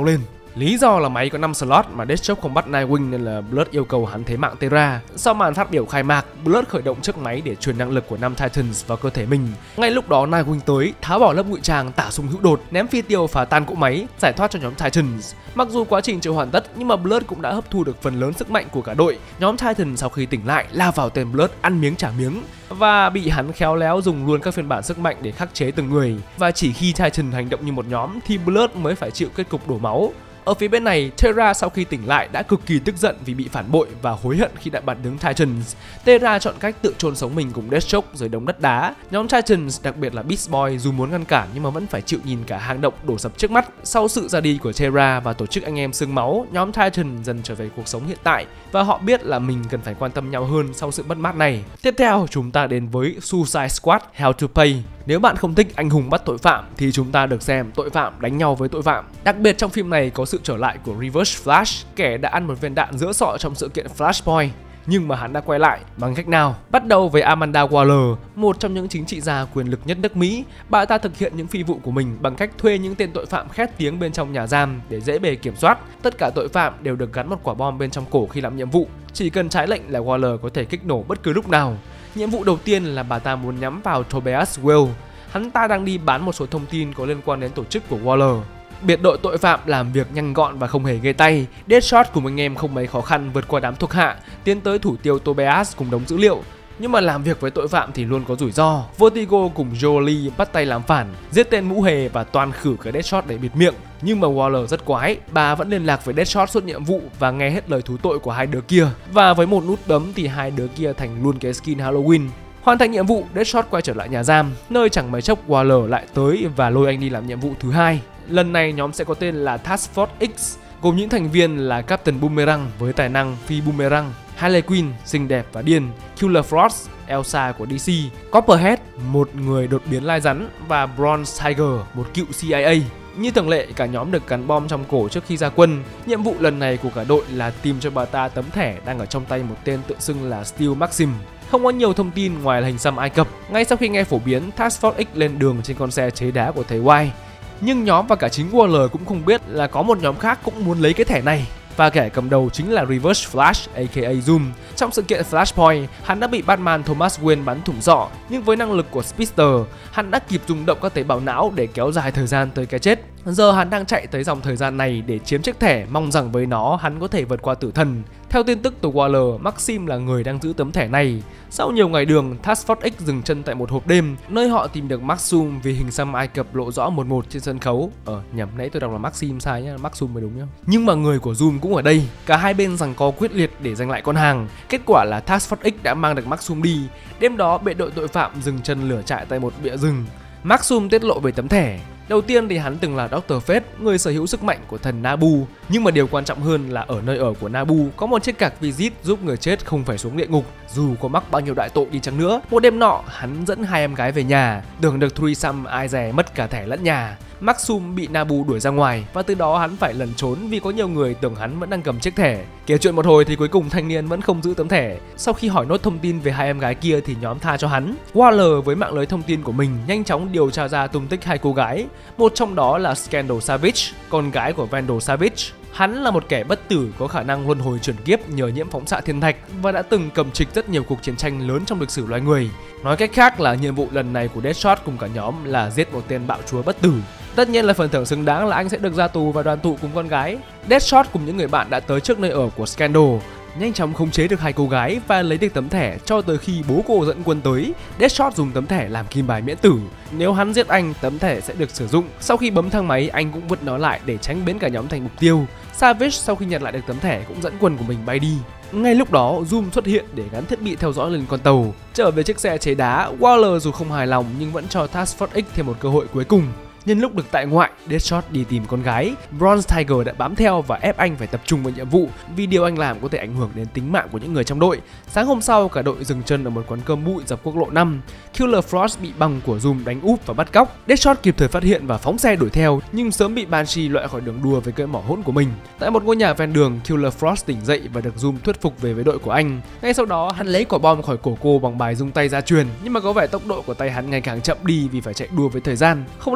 Lý do là máy có 5 slot mà Deathstroke không bắt Nightwing nên là Blood yêu cầu hắn thế mạng Terra. Sau màn phát biểu khai mạc, Blood khởi động chiếc máy để truyền năng lực của 5 Titans vào cơ thể mình. Ngay lúc đó Nightwing tới, tháo bỏ lớp ngụy trang, tả súng hữu đột, ném phi tiêu phá tan cỗ máy, giải thoát cho nhóm Titans. Mặc dù quá trình chưa hoàn tất nhưng mà Blood cũng đã hấp thu được phần lớn sức mạnh của cả đội. Nhóm Titan sau khi tỉnh lại lao vào tên Blood ăn miếng trả miếng và bị hắn khéo léo dùng luôn các phiên bản sức mạnh để khắc chế từng người. Và chỉ khi Titan hành động như một nhóm thì Blood mới phải chịu kết cục đổ máu. Ở phía bên này, Terra sau khi tỉnh lại đã cực kỳ tức giận vì bị phản bội và hối hận khi đã bắn đứng Titans. Terra chọn cách tự chôn sống mình cùng Deathstroke dưới đống đất đá. Nhóm Titans, đặc biệt là Beast Boy, dù muốn ngăn cản nhưng mà vẫn phải chịu nhìn cả hang động đổ sập trước mắt. Sau sự ra đi của Terra và tổ chức anh em xương máu, nhóm Titan dần trở về cuộc sống hiện tại và họ biết là mình cần phải quan tâm nhau hơn sau sự mất mát này. Tiếp theo, chúng ta đến với Suicide Squad Hell to Pay. Nếu bạn không thích anh hùng bắt tội phạm thì chúng ta được xem tội phạm đánh nhau với tội phạm. Đặc biệt trong phim này có sự trở lại của Reverse Flash, kẻ đã ăn một viên đạn giữa sọ trong sự kiện Flashpoint. Nhưng mà hắn đã quay lại bằng cách nào? Bắt đầu với Amanda Waller, một trong những chính trị gia quyền lực nhất nước Mỹ. Bà ta thực hiện những phi vụ của mình bằng cách thuê những tên tội phạm khét tiếng bên trong nhà giam để dễ bề kiểm soát. Tất cả tội phạm đều được gắn một quả bom bên trong cổ khi làm nhiệm vụ. Chỉ cần trái lệnh là Waller có thể kích nổ bất cứ lúc nào. Nhiệm vụ đầu tiên là bà ta muốn nhắm vào Tobias Whale. Hắn ta đang đi bán một số thông tin có liên quan đến tổ chức của Waller. Biệt đội tội phạm làm việc nhanh gọn và không hề ghê tay. Deadshot cùng anh em không mấy khó khăn vượt qua đám thuộc hạ, tiến tới thủ tiêu Tobias cùng đống dữ liệu. Nhưng mà làm việc với tội phạm thì luôn có rủi ro. Vertigo cùng Jolie bắt tay làm phản, giết tên mũ hề và toàn khử cái Deadshot để bịt miệng. Nhưng mà Waller rất quái, bà vẫn liên lạc với Deadshot suốt nhiệm vụ và nghe hết lời thú tội của hai đứa kia. Và với một nút bấm thì hai đứa kia thành luôn cái skin Halloween. Hoàn thành nhiệm vụ, Deadshot quay trở lại nhà giam, nơi chẳng mấy chốc Waller lại tới và lôi anh đi làm nhiệm vụ thứ hai. Lần này nhóm sẽ có tên là Task Force X, gồm những thành viên là Captain Boomerang với tài năng phi boomerang, Harley Quinn xinh đẹp và điên, Killer Frost, Elsa của DC, Copperhead, một người đột biến lai rắn và Bronze Tiger, một cựu CIA. Như thường lệ, cả nhóm được gắn bom trong cổ trước khi ra quân. Nhiệm vụ lần này của cả đội là tìm cho bà ta tấm thẻ đang ở trong tay một tên tự xưng là Steel Maxim. Không có nhiều thông tin ngoài là hình xăm Ai Cập. Ngay sau khi nghe phổ biến, Task Force X lên đường trên con xe chế đá của thầy White. Nhưng nhóm và cả chính Waller cũng không biết là có một nhóm khác cũng muốn lấy cái thẻ này. Và kẻ cầm đầu chính là Reverse Flash aka Zoom. Trong sự kiện Flashpoint, hắn đã bị Batman Thomas Wayne bắn thủng sọ, nhưng với năng lực của Speedster, hắn đã kịp rung động các tế bào não để kéo dài thời gian tới cái chết. Giờ hắn đang chạy tới dòng thời gian này để chiếm chiếc thẻ, mong rằng với nó hắn có thể vượt qua tử thần. Theo tin tức từ Waller, Maxim là người đang giữ tấm thẻ này. Sau nhiều ngày đường, Task Force X dừng chân tại một hộp đêm, nơi họ tìm được Maxim vì hình xăm Ai Cập lộ rõ một trên sân khấu. Nhầm, nãy tôi đọc là Maxim sai nhá, Maxim mới đúng nhá. Nhưng mà người của Zoom cũng ở đây. Cả hai bên giằng co quyết liệt để giành lại con hàng. Kết quả là Task Force X đã mang được Maxim đi. Đêm đó, biệt đội tội phạm dừng chân lửa trại tại một bìa rừng. Maxim tiết lộ về tấm thẻ. Đầu tiên thì hắn từng là Dr. Fate, người sở hữu sức mạnh của thần Nabu. Nhưng mà điều quan trọng hơn là ở nơi ở của Nabu có một chiếc cạc visit giúp người chết không phải xuống địa ngục, dù có mắc bao nhiêu đại tội đi chăng nữa. Một đêm nọ, hắn dẫn hai em gái về nhà, tưởng được threesome ai dè mất cả thẻ lẫn nhà. Maxim bị Nabu đuổi ra ngoài và từ đó hắn phải lẩn trốn vì có nhiều người tưởng hắn vẫn đang cầm chiếc thẻ. Kể chuyện một hồi thì cuối cùng thanh niên vẫn không giữ tấm thẻ. Sau khi hỏi nốt thông tin về hai em gái kia thì nhóm tha cho hắn. Waller với mạng lưới thông tin của mình nhanh chóng điều tra ra tung tích hai cô gái. Một trong đó là Scandal Savage, con gái của Vandal Savage. Hắn là một kẻ bất tử có khả năng luân hồi chuyển kiếp nhờ nhiễm phóng xạ thiên thạch và đã từng cầm trịch rất nhiều cuộc chiến tranh lớn trong lịch sử loài người. Nói cách khác là nhiệm vụ lần này của Deadshot cùng cả nhóm là giết một tên bạo chúa bất tử. Tất nhiên là phần thưởng xứng đáng là anh sẽ được ra tù và đoàn tụ cùng con gái. Deadshot cùng những người bạn đã tới trước nơi ở của Scandal, nhanh chóng khống chế được hai cô gái và lấy được tấm thẻ cho tới khi bố cô dẫn quân tới. Deadshot dùng tấm thẻ làm kim bài miễn tử. Nếu hắn giết anh, tấm thẻ sẽ được sử dụng. Sau khi bấm thang máy, anh cũng vứt nó lại để tránh biến cả nhóm thành mục tiêu. Savage sau khi nhận lại được tấm thẻ cũng dẫn quân của mình bay đi. Ngay lúc đó, Zoom xuất hiện để gắn thiết bị theo dõi lên con tàu. Trở về chiếc xe chế đá, Waller dù không hài lòng nhưng vẫn cho Task Force X thêm một cơ hội cuối cùng. Nhân lúc được tại ngoại, Deadshot đi tìm con gái. Bronze Tiger đã bám theo và ép anh phải tập trung vào nhiệm vụ vì điều anh làm có thể ảnh hưởng đến tính mạng của những người trong đội. Sáng hôm sau, cả đội dừng chân ở một quán cơm bụi dọc quốc lộ 5. Killer Frost bị băng của Zoom đánh úp và bắt cóc. Deadshot kịp thời phát hiện và phóng xe đuổi theo nhưng sớm bị Banshee loại khỏi đường đua với cái mỏ hỗn của mình. Tại một ngôi nhà ven đường, Killer Frost tỉnh dậy và được Zoom thuyết phục về với đội của anh. Ngay sau đó, hắn lấy quả bom khỏi cổ cô bằng bài rung tay gia truyền, nhưng mà có vẻ tốc độ của tay hắn ngày càng chậm đi vì phải chạy đua với thời gian. Không lâu sau đó,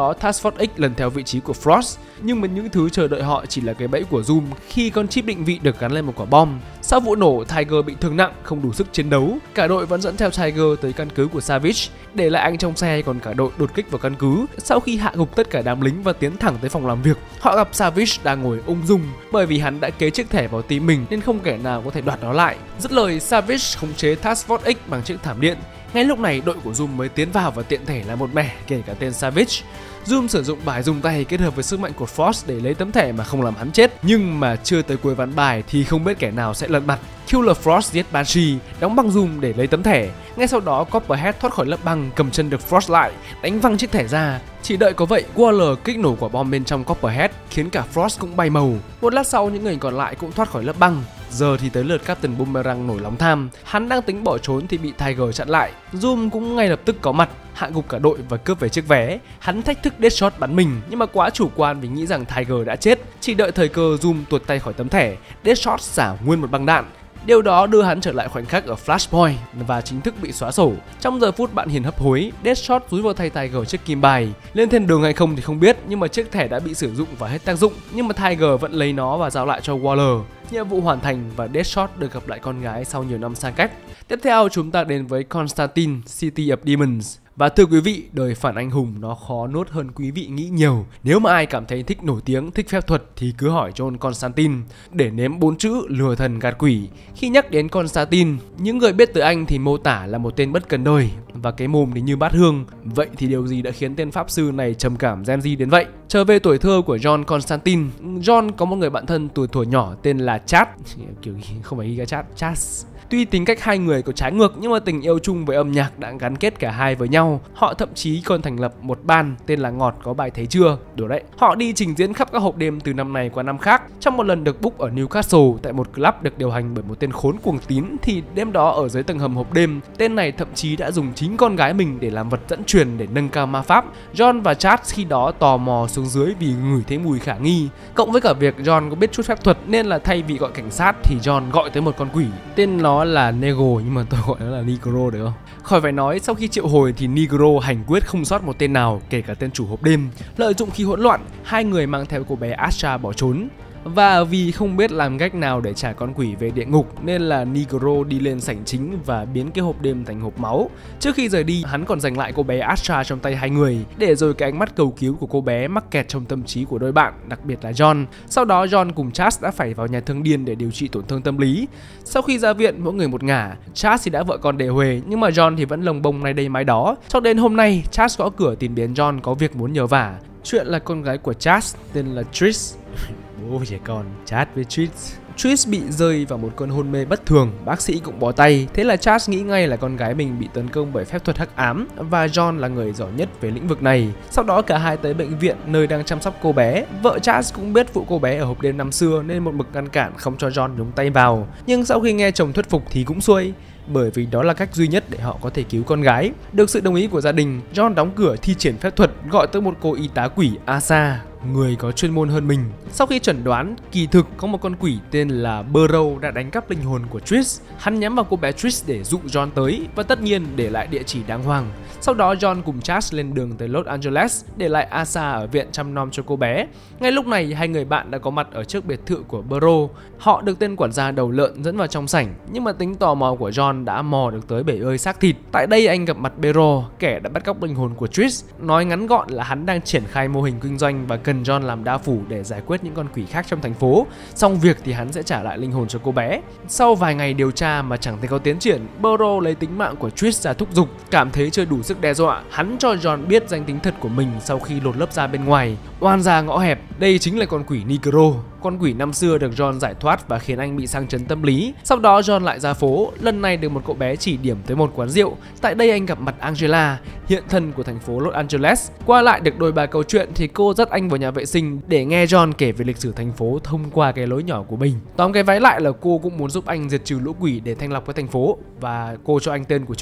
đó Task Force X lần theo vị trí của Frost, nhưng mà những thứ chờ đợi họ chỉ là cái bẫy của Zoom khi con chip định vị được gắn lên một quả bom. Sau vụ nổ, Tiger bị thương nặng, không đủ sức chiến đấu. Cả đội vẫn dẫn theo Tiger tới căn cứ của Savage, để lại anh trong xe, còn cả đội đột kích vào căn cứ. Sau khi hạ gục tất cả đám lính và tiến thẳng tới phòng làm việc, họ gặp Savage đang ngồi ung dung, bởi vì hắn đã kế chiếc thẻ vào tim mình nên không kẻ nào có thể đoạt nó lại. Dứt lời, Savage khống chế Task Force X bằng chiếc thảm điện. Ngay lúc này, đội của Zoom mới tiến vào và tiện thể là một mẻ, kể cả tên Savage. Zoom sử dụng bài dùng tay kết hợp với sức mạnh của Frost để lấy tấm thẻ mà không làm hắn chết. Nhưng mà chưa tới cuối ván bài thì không biết kẻ nào sẽ lật mặt. Killer Frost giết Banshee, đóng băng Zoom để lấy tấm thẻ. Ngay sau đó, Copperhead thoát khỏi lớp băng, cầm chân được Frost lại, đánh văng chiếc thẻ ra. Chỉ đợi có vậy, Waller kích nổ quả bom bên trong Copperhead, khiến cả Frost cũng bay màu. Một lát sau, những người còn lại cũng thoát khỏi lớp băng. Giờ thì tới lượt Captain Boomerang nổi lòng tham. Hắn đang tính bỏ trốn thì bị Tiger chặn lại. Zoom cũng ngay lập tức có mặt, hạ gục cả đội và cướp về chiếc vé. Hắn thách thức Deadshot bắn mình, nhưng mà quá chủ quan vì nghĩ rằng Tiger đã chết. Chỉ đợi thời cơ, Zoom tuột tay khỏi tấm thẻ, Deadshot xả nguyên một băng đạn. Điều đó đưa hắn trở lại khoảnh khắc ở Flashpoint và chính thức bị xóa sổ. Trong giờ phút bạn hiền hấp hối, Deadshot dúi vào tay Tiger chiếc kim bài. Lên thiên đường hay không thì không biết, nhưng mà chiếc thẻ đã bị sử dụng và hết tác dụng. Nhưng mà Tiger vẫn lấy nó và giao lại cho Waller. Nhiệm vụ hoàn thành và Deadshot được gặp lại con gái sau nhiều năm xa cách. Tiếp theo chúng ta đến với Constantine, City of Demons. Và thưa quý vị, đời phản anh hùng nó khó nuốt hơn quý vị nghĩ nhiều. Nếu mà ai cảm thấy thích nổi tiếng, thích phép thuật thì cứ hỏi John Constantine để nếm 4 chữ lừa thần gạt quỷ. Khi nhắc đến Constantine, những người biết tới anh thì mô tả là một tên bất cần đời và cái mồm thì như bát hương. Vậy thì điều gì đã khiến tên pháp sư này trầm cảm Gen Z đến vậy? Trở về tuổi thơ của John Constantine, John có một người bạn thân từ thuở nhỏ tên là Chad, kiểu không phải Giga Chad, Chas. Tuy tính cách hai người có trái ngược nhưng mà tình yêu chung với âm nhạc đã gắn kết cả hai với nhau. Họ thậm chí còn thành lập một band tên là Ngọt có bài Thấy Chưa. Đúng đấy. Họ đi trình diễn khắp các hộp đêm từ năm này qua năm khác. Trong một lần được book ở Newcastle tại một club được điều hành bởi một tên khốn cuồng tín thì đêm đó ở dưới tầng hầm hộp đêm, tên này thậm chí đã dùng chính con gái mình để làm vật dẫn truyền để nâng cao ma pháp. John và Chad khi đó tò mò xuống dưới vì ngửi thấy mùi khả nghi. Cộng với cả việc John có biết chút phép thuật nên là thay vì gọi cảnh sát thì John gọi tới một con quỷ. Tên nó là Negro nhưng mà tôi gọi nó là Negro được không? Khỏi phải nói, sau khi triệu hồi thì Negro hành quyết không sót một tên nào, kể cả tên chủ hộp đêm. Lợi dụng khi hỗn loạn, hai người mang theo cô bé Asha bỏ trốn. Và vì không biết làm cách nào để trả con quỷ về địa ngục nên là Negro đi lên sảnh chính và biến cái hộp đêm thành hộp máu. Trước khi rời đi, hắn còn giành lại cô bé Asha trong tay hai người, để rồi cái ánh mắt cầu cứu của cô bé mắc kẹt trong tâm trí của đôi bạn, đặc biệt là John. Sau đó John cùng Chas đã phải vào nhà thương điên để điều trị tổn thương tâm lý. Sau khi ra viện mỗi người một ngả, Chas thì đã vợ con đề huề nhưng mà John thì vẫn lồng bông nay đây mai đó. Cho đến hôm nay, Chas gõ cửa tìm đến John có việc muốn nhờ vả. Chuyện là con gái của Chas tên là Trish. Bố trẻ con, Chad với Trish. Trish bị rơi vào một cơn hôn mê bất thường, bác sĩ cũng bó tay. Thế là Chad nghĩ ngay là con gái mình bị tấn công bởi phép thuật hắc ám và John là người giỏi nhất về lĩnh vực này. Sau đó cả hai tới bệnh viện nơi đang chăm sóc cô bé. Vợ Chad cũng biết vụ cô bé ở hộp đêm năm xưa nên một mực ngăn cản không cho John nhúng tay vào. Nhưng sau khi nghe chồng thuyết phục thì cũng xuôi, bởi vì đó là cách duy nhất để họ có thể cứu con gái. Được sự đồng ý của gia đình, John đóng cửa thi triển phép thuật, gọi tới một cô y tá quỷ Asa, người có chuyên môn hơn mình. Sau khi chẩn đoán, kỳ thực có một con quỷ tên là Burrow đã đánh cắp linh hồn của Trish. Hắn nhắm vào cô bé Trish để dụ John tới và tất nhiên để lại địa chỉ đàng hoàng. Sau đó John cùng Chas lên đường tới Los Angeles, để lại Asa ở viện chăm nom cho cô bé. Ngay lúc này hai người bạn đã có mặt ở trước biệt thự của Burrow. Họ được tên quản gia đầu lợn dẫn vào trong sảnh, nhưng mà tính tò mò của John đã mò được tới bể ơi xác thịt. Tại đây anh gặp mặt Burrow, kẻ đã bắt cóc linh hồn của Trish. Nói ngắn gọn là hắn đang triển khai mô hình kinh doanh và cần John làm đao phủ để giải quyết những con quỷ khác trong thành phố. Xong việc thì hắn sẽ trả lại linh hồn cho cô bé. Sau vài ngày điều tra mà chẳng thấy có tiến triển, Burrow lấy tính mạng của Trish ra thúc giục. Cảm thấy chưa đủ sức đe dọa, hắn cho John biết danh tính thật của mình sau khi lột lớp da bên ngoài. Oan gia ngõ hẹp, đây chính là con quỷ Negro. Con quỷ năm xưa được John giải thoát và khiến anh bị sang chấn tâm lý. Sau đó John lại ra phố, lần này được một cậu bé chỉ điểm tới một quán rượu. Tại đây anh gặp mặt Angela, hiện thân của thành phố Los Angeles. Qua lại được đôi ba câu chuyện thì cô dắt anh vào nhà vệ sinh để nghe John kể về lịch sử thành phố thông qua cái lối nhỏ của mình. Tóm cái váy lại là cô cũng muốn giúp anh diệt trừ lũ quỷ để thanh lọc cái thành phố và cô cho anh tên của chúng.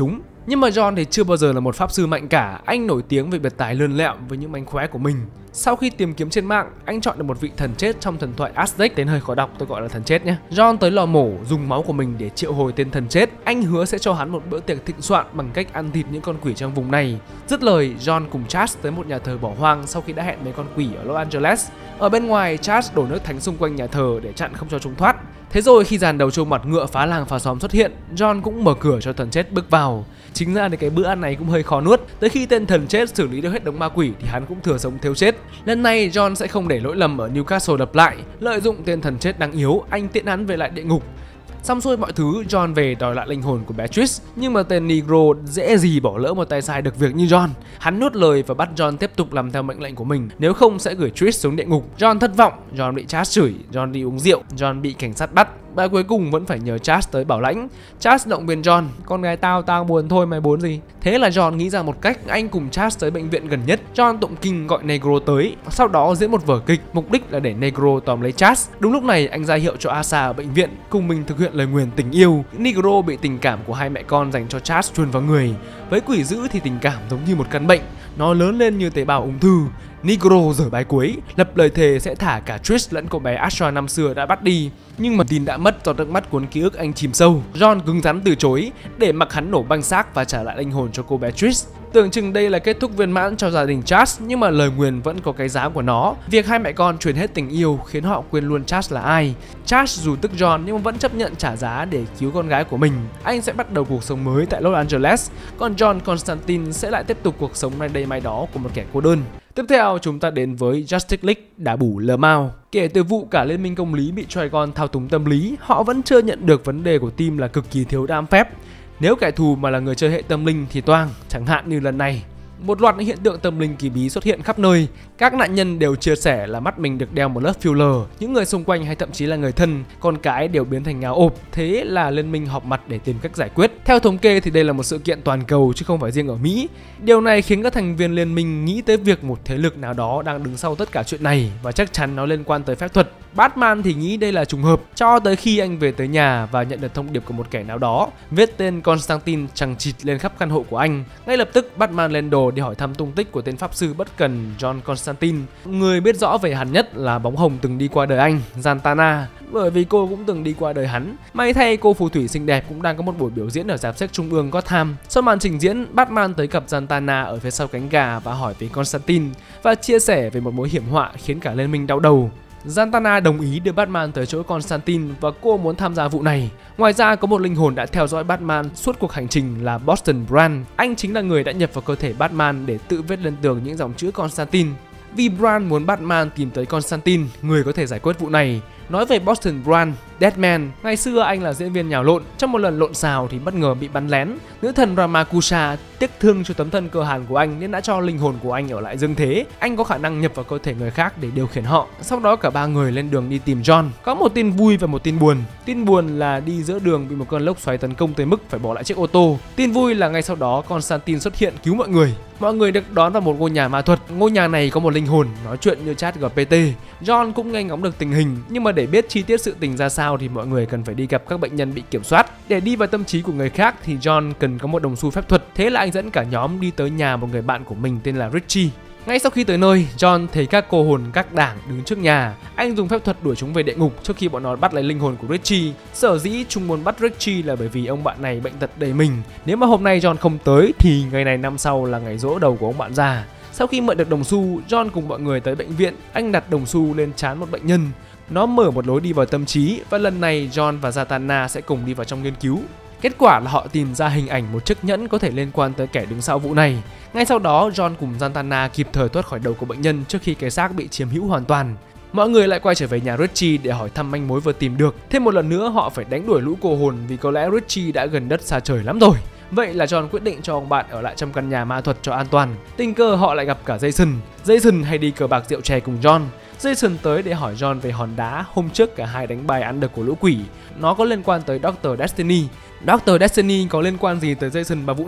Nhưng mà John thì chưa bao giờ là một pháp sư mạnh cả, anh nổi tiếng về biệt tài lươn lẹo với những mánh khóe của mình. Sau khi tìm kiếm trên mạng, anh chọn được một vị thần chết trong thần thoại Aztec, tên hơi khó đọc, tôi gọi là thần chết nhé. John tới lò mổ dùng máu của mình để triệu hồi tên thần chết. Anh hứa sẽ cho hắn một bữa tiệc thịnh soạn bằng cách ăn thịt những con quỷ trong vùng này. Dứt lời, John cùng Charles tới một nhà thờ bỏ hoang sau khi đã hẹn mấy con quỷ ở Los Angeles. Ở bên ngoài, Charles đổ nước thánh xung quanh nhà thờ để chặn không cho chúng thoát. Thế rồi khi dàn đầu trâu mặt ngựa phá làng phá xóm xuất hiện, John cũng mở cửa cho thần chết bước vào. Chính ra thì cái bữa ăn này cũng hơi khó nuốt. Tới khi tên thần chết xử lý được hết đống ma quỷ thì hắn cũng thừa sống thiếu chết. Lần này John sẽ không để lỗi lầm ở Newcastle lặp lại. Lợi dụng tên thần chết đang yếu, anh tiễn hắn về lại địa ngục. Xong xuôi mọi thứ, John về đòi lại linh hồn của Beatrice. Nhưng mà tên Negro dễ gì bỏ lỡ một tay sai được việc như John. Hắn nuốt lời và bắt John tiếp tục làm theo mệnh lệnh của mình, nếu không sẽ gửi Trish xuống địa ngục. John thất vọng, John bị Charles chửi, John đi uống rượu, John bị cảnh sát bắt. Và cuối cùng vẫn phải nhờ Charles tới bảo lãnh. Charles động viên John, con gái tao buồn thôi, mày muốn gì? Thế là John nghĩ ra một cách, anh cùng Charles tới bệnh viện gần nhất. John tụng kinh gọi Negro tới, sau đó diễn một vở kịch, mục đích là để Negro tóm lấy Charles. Đúng lúc này anh ra hiệu cho Asa ở bệnh viện cùng mình thực hiện lời nguyền tình yêu. Negro bị tình cảm của hai mẹ con dành cho Charles truyền vào người. Với quỷ dữ thì tình cảm giống như một căn bệnh, nó lớn lên như tế bào ung thư. Negro giở bài cuối, lập lời thề sẽ thả cả Trish lẫn cô bé Asha năm xưa đã bắt đi. Nhưng mà tin đã mất do nước mắt cuốn ký ức anh chìm sâu. John cứng rắn từ chối để mặc hắn nổ băng xác và trả lại linh hồn cho cô bé Trish. Tưởng chừng đây là kết thúc viên mãn cho gia đình Charles, nhưng mà lời nguyền vẫn có cái giá của nó. Việc hai mẹ con truyền hết tình yêu khiến họ quên luôn Charles là ai. Charles dù tức John nhưng mà vẫn chấp nhận trả giá để cứu con gái của mình. Anh sẽ bắt đầu cuộc sống mới tại Los Angeles, còn John Constantine sẽ lại tiếp tục cuộc sống nay đây mai đó của một kẻ cô đơn. Tiếp theo chúng ta đến với Justice League đả bủ lờ Mao. Kể từ vụ cả liên minh công lý bị Trigon thao túng tâm lý, họ vẫn chưa nhận được vấn đề của team là cực kỳ thiếu đam phép. Nếu kẻ thù mà là người chơi hệ tâm linh thì toang, chẳng hạn như lần này. Một loạt những hiện tượng tâm linh kỳ bí xuất hiện khắp nơi. Các nạn nhân đều chia sẻ là mắt mình được đeo một lớp filler. Những người xung quanh hay thậm chí là người thân, con cái đều biến thành ngáo ộp. Thế là liên minh họp mặt để tìm cách giải quyết. Theo thống kê thì đây là một sự kiện toàn cầu chứ không phải riêng ở Mỹ. Điều này khiến các thành viên liên minh nghĩ tới việc một thế lực nào đó đang đứng sau tất cả chuyện này, và chắc chắn nó liên quan tới phép thuật. Batman thì nghĩ đây là trùng hợp, cho tới khi anh về tới nhà và nhận được thông điệp của một kẻ nào đó viết tên Constantine chằng chịt lên khắp căn hộ của anh. Ngay lập tức Batman lên đồ để hỏi thăm tung tích của tên pháp sư bất cần John Constantine. Người biết rõ về hắn nhất là bóng hồng từng đi qua đời anh, Zatanna, bởi vì cô cũng từng đi qua đời hắn. May thay cô phù thủy xinh đẹp cũng đang có một buổi biểu diễn ở rạp xiếc trung ương Gotham. Sau màn trình diễn, Batman tới gặp Zatanna ở phía sau cánh gà và hỏi về Constantine và chia sẻ về một mối hiểm họa khiến cả liên minh đau đầu. Zatanna đồng ý đưa Batman tới chỗ Constantine và cô muốn tham gia vụ này. Ngoài ra có một linh hồn đã theo dõi Batman suốt cuộc hành trình là Boston Brand. Anh chính là người đã nhập vào cơ thể Batman để tự viết lên tường những dòng chữ Constantine. Vì Brand muốn Batman tìm tới Constantine, người có thể giải quyết vụ này. Nói về Boston Brand, Deadman, ngày xưa anh là diễn viên nhào lộn. Trong một lần lộn xào thì bất ngờ bị bắn lén. Nữ thần Ramakusha tiếc thương cho tấm thân cơ hàn của anh nên đã cho linh hồn của anh ở lại dương thế. Anh có khả năng nhập vào cơ thể người khác để điều khiển họ. Sau đó cả ba người lên đường đi tìm John. Có một tin vui và một tin buồn. Tin buồn là đi giữa đường bị một cơn lốc xoáy tấn công tới mức phải bỏ lại chiếc ô tô. Tin vui là ngay sau đó Constantine xuất hiện cứu mọi người. Mọi người được đón vào một ngôi nhà ma thuật. Ngôi nhà này có một linh hồn nói chuyện như chat GPT. John cũng nghe ngóng được tình hình, nhưng mà để biết chi tiết sự tình ra sao thì mọi người cần phải đi gặp các bệnh nhân bị kiểm soát. Để đi vào tâm trí của người khác thì John cần có một đồng xu phép thuật. Thế là anh dẫn cả nhóm đi tới nhà một người bạn của mình tên là Richie. Ngay sau khi tới nơi, John thấy các cô hồn các đảng đứng trước nhà. Anh dùng phép thuật đuổi chúng về địa ngục trước khi bọn nó bắt lấy linh hồn của Richie. Sở dĩ chúng muốn bắt Richie là bởi vì ông bạn này bệnh tật đầy mình. Nếu mà hôm nay John không tới thì ngày này năm sau là ngày giỗ đầu của ông bạn già. Sau khi mượn được đồng xu, John cùng mọi người tới bệnh viện. Anh đặt đồng xu lên trán một bệnh nhân. Nó mở một lối đi vào tâm trí và lần này John và Zatanna sẽ cùng đi vào trong nghiên cứu. Kết quả là họ tìm ra hình ảnh một chiếc nhẫn có thể liên quan tới kẻ đứng sau vụ này. Ngay sau đó, John cùng Zatanna kịp thời thoát khỏi đầu của bệnh nhân trước khi cái xác bị chiếm hữu hoàn toàn. Mọi người lại quay trở về nhà Richie để hỏi thăm manh mối vừa tìm được. Thêm một lần nữa họ phải đánh đuổi lũ cô hồn vì có lẽ Richie đã gần đất xa trời lắm rồi. Vậy là John quyết định cho ông bạn ở lại trong căn nhà ma thuật cho an toàn. Tình cờ họ lại gặp cả Jason. Jason hay đi cờ bạc rượu chè cùng John. Jason tới để hỏi John về hòn đá hôm trước cả hai đánh bài ăn được của lũ quỷ. Nó có liên quan tới Dr. Destiny. Dr. Destiny có liên quan gì tới Jason và vụ này?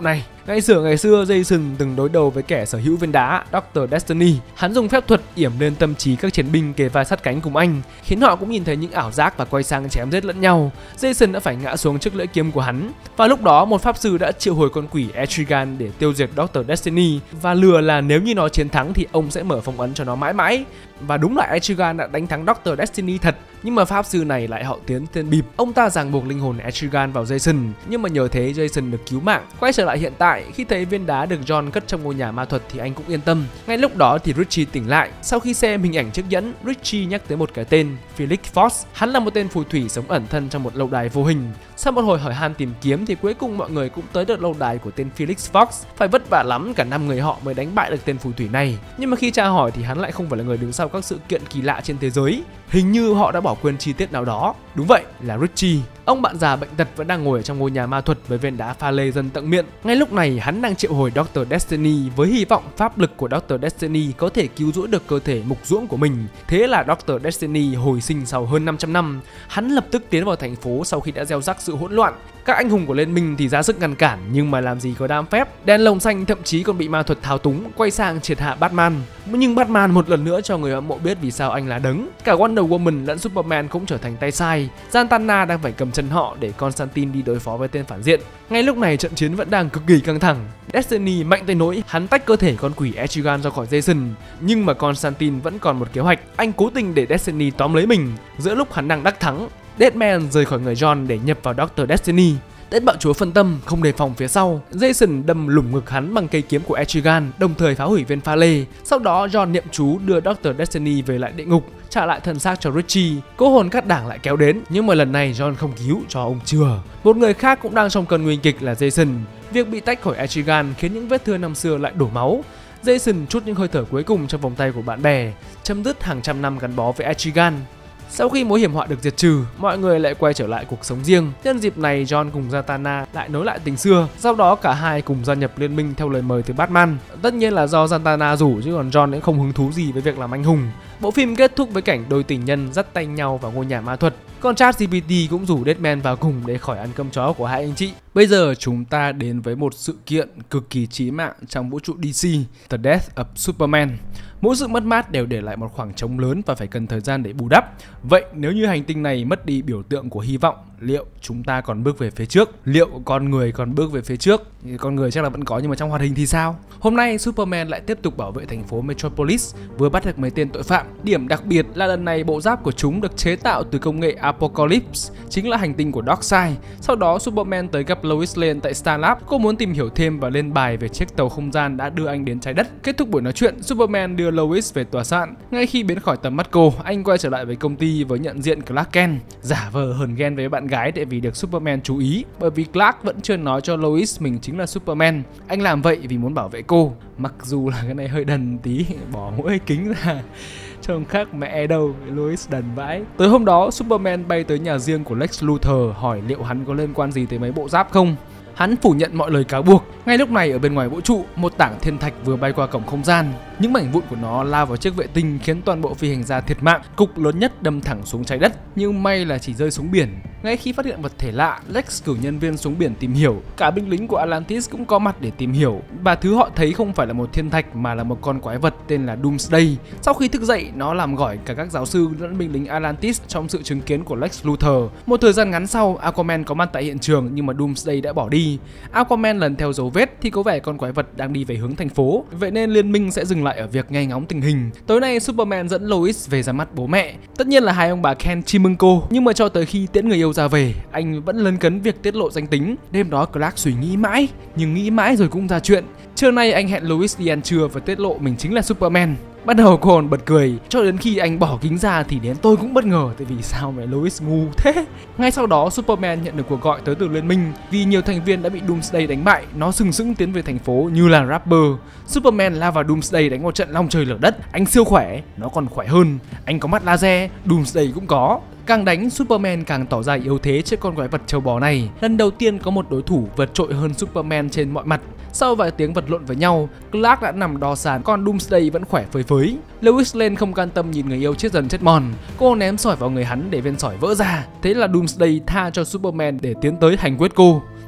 Ngày xưa Jason từng đối đầu với kẻ sở hữu viên đá Dr. Destiny. Hắn dùng phép thuật yểm lên tâm trí các chiến binh kề vai sát cánh cùng anh, khiến họ cũng nhìn thấy những ảo giác và quay sang chém giết lẫn nhau. Jason đã phải ngã xuống trước lưỡi kiếm của hắn, và lúc đó một pháp sư đã triệu hồi con quỷ Etrigan để tiêu diệt Dr. Destiny và lừa là nếu như nó chiến thắng thì ông sẽ mở phong ấn cho nó mãi mãi. Và đúng là Etrigan đã đánh thắng Dr. Destiny thật, nhưng mà pháp sư này lại hậu tiến tên bịp. Ông ta ràng buộc linh hồn Etrigan vào Jason, nhưng mà nhờ thế Jason được cứu mạng. Quay trở lại hiện tại, khi thấy viên đá được John cất trong ngôi nhà ma thuật thì anh cũng yên tâm. Ngay lúc đó thì Richie tỉnh lại. Sau khi xem hình ảnh chiếc nhẫn, Richie nhắc tới một cái tên Felix Fox. Hắn là một tên phù thủy sống ẩn thân trong một lâu đài vô hình. Sau một hồi hỏi han tìm kiếm thì cuối cùng mọi người cũng tới được lâu đài của tên Felix Fox. Phải vất vả lắm, cả 5 người họ mới đánh bại được tên phù thủy này. Nhưng mà khi tra hỏi thì hắn lại không phải là người đứng sau các sự kiện kỳ lạ trên thế giới. Hình như họ đã bỏ quên chi tiết nào đó. Đúng vậy, là Richie. Ông bạn già bệnh tật vẫn đang ngồi ở trong ngôi nhà ma thuật với viên đá pha lê dần tận miệng. Ngay lúc này hắn đang triệu hồi Dr. Destiny với hy vọng pháp lực của Dr. Destiny có thể cứu rỗi được cơ thể mục ruỗng của mình. Thế là Dr. Destiny hồi sinh sau hơn 500 năm. Hắn lập tức tiến vào thành phố sau khi đã gieo rắc sự hỗn loạn. Các anh hùng của liên minh thì ra sức ngăn cản, nhưng mà làm gì có đám phép. Đèn lồng xanh thậm chí còn bị ma thuật thao túng, quay sang triệt hạ Batman. Nhưng Batman một lần nữa cho người hâm mộ biết vì sao anh là đấng. Cả Wonder Woman lẫn Superman cũng trở thành tay sai. Zatanna đang phải cầm chân họ để Constantine đi đối phó với tên phản diện. Ngay lúc này trận chiến vẫn đang cực kỳ căng thẳng. Destiny mạnh tới nỗi hắn tách cơ thể con quỷ Etrigan ra khỏi Jason, nhưng mà Constantine vẫn còn một kế hoạch. Anh cố tình để Destiny tóm lấy mình. Giữa lúc hắn đang đắc thắng, Deadman rời khỏi người John để nhập vào Dr. Destiny. Tên bạo chúa phân tâm, không đề phòng phía sau. Jason đâm lủng ngực hắn bằng cây kiếm của Etrigan, đồng thời phá hủy viên pha lê. Sau đó John niệm chú đưa Dr. Destiny về lại địa ngục, trả lại thân xác cho Richie. Cô hồn cát đảng lại kéo đến, nhưng mà lần này John không cứu cho ông chừa. Một người khác cũng đang trong cơn nguy kịch là Jason. Việc bị tách khỏi Etrigan khiến những vết thương năm xưa lại đổ máu. Jason trút những hơi thở cuối cùng trong vòng tay của bạn bè, chấm dứt hàng trăm năm gắn bó với Etrigan. Sau khi mối hiểm họa được diệt trừ, mọi người lại quay trở lại cuộc sống riêng. Nhân dịp này, John cùng Zatanna lại nối lại tình xưa. Sau đó cả hai cùng gia nhập liên minh theo lời mời từ Batman. Tất nhiên là do Zatanna rủ, chứ còn John cũng không hứng thú gì với việc làm anh hùng. Bộ phim kết thúc với cảnh đôi tình nhân dắt tay nhau vào ngôi nhà ma thuật. Còn ChatGPT cũng rủ Deadman vào cùng để khỏi ăn cơm chó của hai anh chị. Bây giờ chúng ta đến với một sự kiện cực kỳ chí mạng trong vũ trụ DC, The Death of Superman. Mỗi sự mất mát đều để lại một khoảng trống lớn và phải cần thời gian để bù đắp. Vậy nếu như hành tinh này mất đi biểu tượng của hy vọng, liệu chúng ta còn bước về phía trước? Liệu con người còn bước về phía trước? Con người chắc là vẫn có, nhưng mà trong hoạt hình thì sao? Hôm nay Superman lại tiếp tục bảo vệ thành phố Metropolis, vừa bắt được mấy tên tội phạm. Điểm đặc biệt là lần này bộ giáp của chúng được chế tạo từ công nghệ Apocalypse, chính là hành tinh của Darkseid. Sau đó Superman tới gặp Lois Lane tại Starlab. Cô muốn tìm hiểu thêm và lên bài về chiếc tàu không gian đã đưa anh đến trái đất. Kết thúc buổi nói chuyện, Superman đưa Lois về tòa soạn. Ngay khi biến khỏi tầm mắt cô, anh quay trở lại với công ty với nhận diện Clark Kent, giả vờ hờn ghen với bạn gái để vì được Superman chú ý, bởi vì Clark vẫn chưa nói cho Lois mình chính là Superman. Anh làm vậy vì muốn bảo vệ cô, mặc dù là cái này hơi đần tí, bỏ mỗi kính ra trông khác mẹ đâu, Lois đần vãi. Tới hôm đó, Superman bay tới nhà riêng của Lex Luthor hỏi liệu hắn có liên quan gì tới mấy bộ giáp không. Hắn phủ nhận mọi lời cáo buộc. Ngay lúc này ở bên ngoài vũ trụ, một tảng thiên thạch vừa bay qua cổng không gian. Những mảnh vụn của nó lao vào chiếc vệ tinh khiến toàn bộ phi hành gia thiệt mạng. Cục lớn nhất đâm thẳng xuống trái đất, nhưng may là chỉ rơi xuống biển. Ngay khi phát hiện vật thể lạ, Lex cử nhân viên xuống biển tìm hiểu. Cả binh lính của Atlantis cũng có mặt để tìm hiểu. Và thứ họ thấy không phải là một thiên thạch mà là một con quái vật tên là Doomsday. Sau khi thức dậy, nó làm gỏi cả các giáo sư lẫn binh lính Atlantis trong sự chứng kiến của Lex Luthor. Một thời gian ngắn sau, Aquaman có mặt tại hiện trường nhưng mà Doomsday đã bỏ đi. Aquaman lần theo dấu vết thì có vẻ con quái vật đang đi về hướng thành phố. Vậy nên liên minh sẽ dừng lại ở việc nghe ngóng tình hình. Tối nay Superman dẫn Lois về ra mắt bố mẹ. Tất nhiên là hai ông bà Ken chim mừng cô, nhưng mà cho tới khi tiễn người yêu ra về, anh vẫn lấn cấn việc tiết lộ danh tính. Đêm đó Clark suy nghĩ mãi, nhưng nghĩ mãi rồi cũng ra chuyện. Trưa nay anh hẹn Lois đi ăn trưa và tiết lộ mình chính là Superman. Ban đầu cô còn bật cười, cho đến khi anh bỏ kính ra thì đến tôi cũng bất ngờ, tại vì sao mẹ Lois ngu thế. Ngay sau đó Superman nhận được cuộc gọi tới từ liên minh. Vì nhiều thành viên đã bị Doomsday đánh bại, nó sừng sững tiến về thành phố như là rapper. Superman lao vào Doomsday đánh một trận long trời lở đất. Anh siêu khỏe, nó còn khỏe hơn. Anh có mắt laser, Doomsday cũng có. Càng đánh, Superman càng tỏ ra yếu thế trước con quái vật trâu bò này. Lần đầu tiên có một đối thủ vượt trội hơn Superman trên mọi mặt. Sau vài tiếng vật lộn với nhau, Clark đã nằm đo sàn, còn Doomsday vẫn khỏe phơi phới. Lois Lane không can tâm nhìn người yêu chết dần chết mòn. Cô ném sỏi vào người hắn để viên sỏi vỡ ra. Thế là Doomsday tha cho Superman để tiến tới hành quyết cô.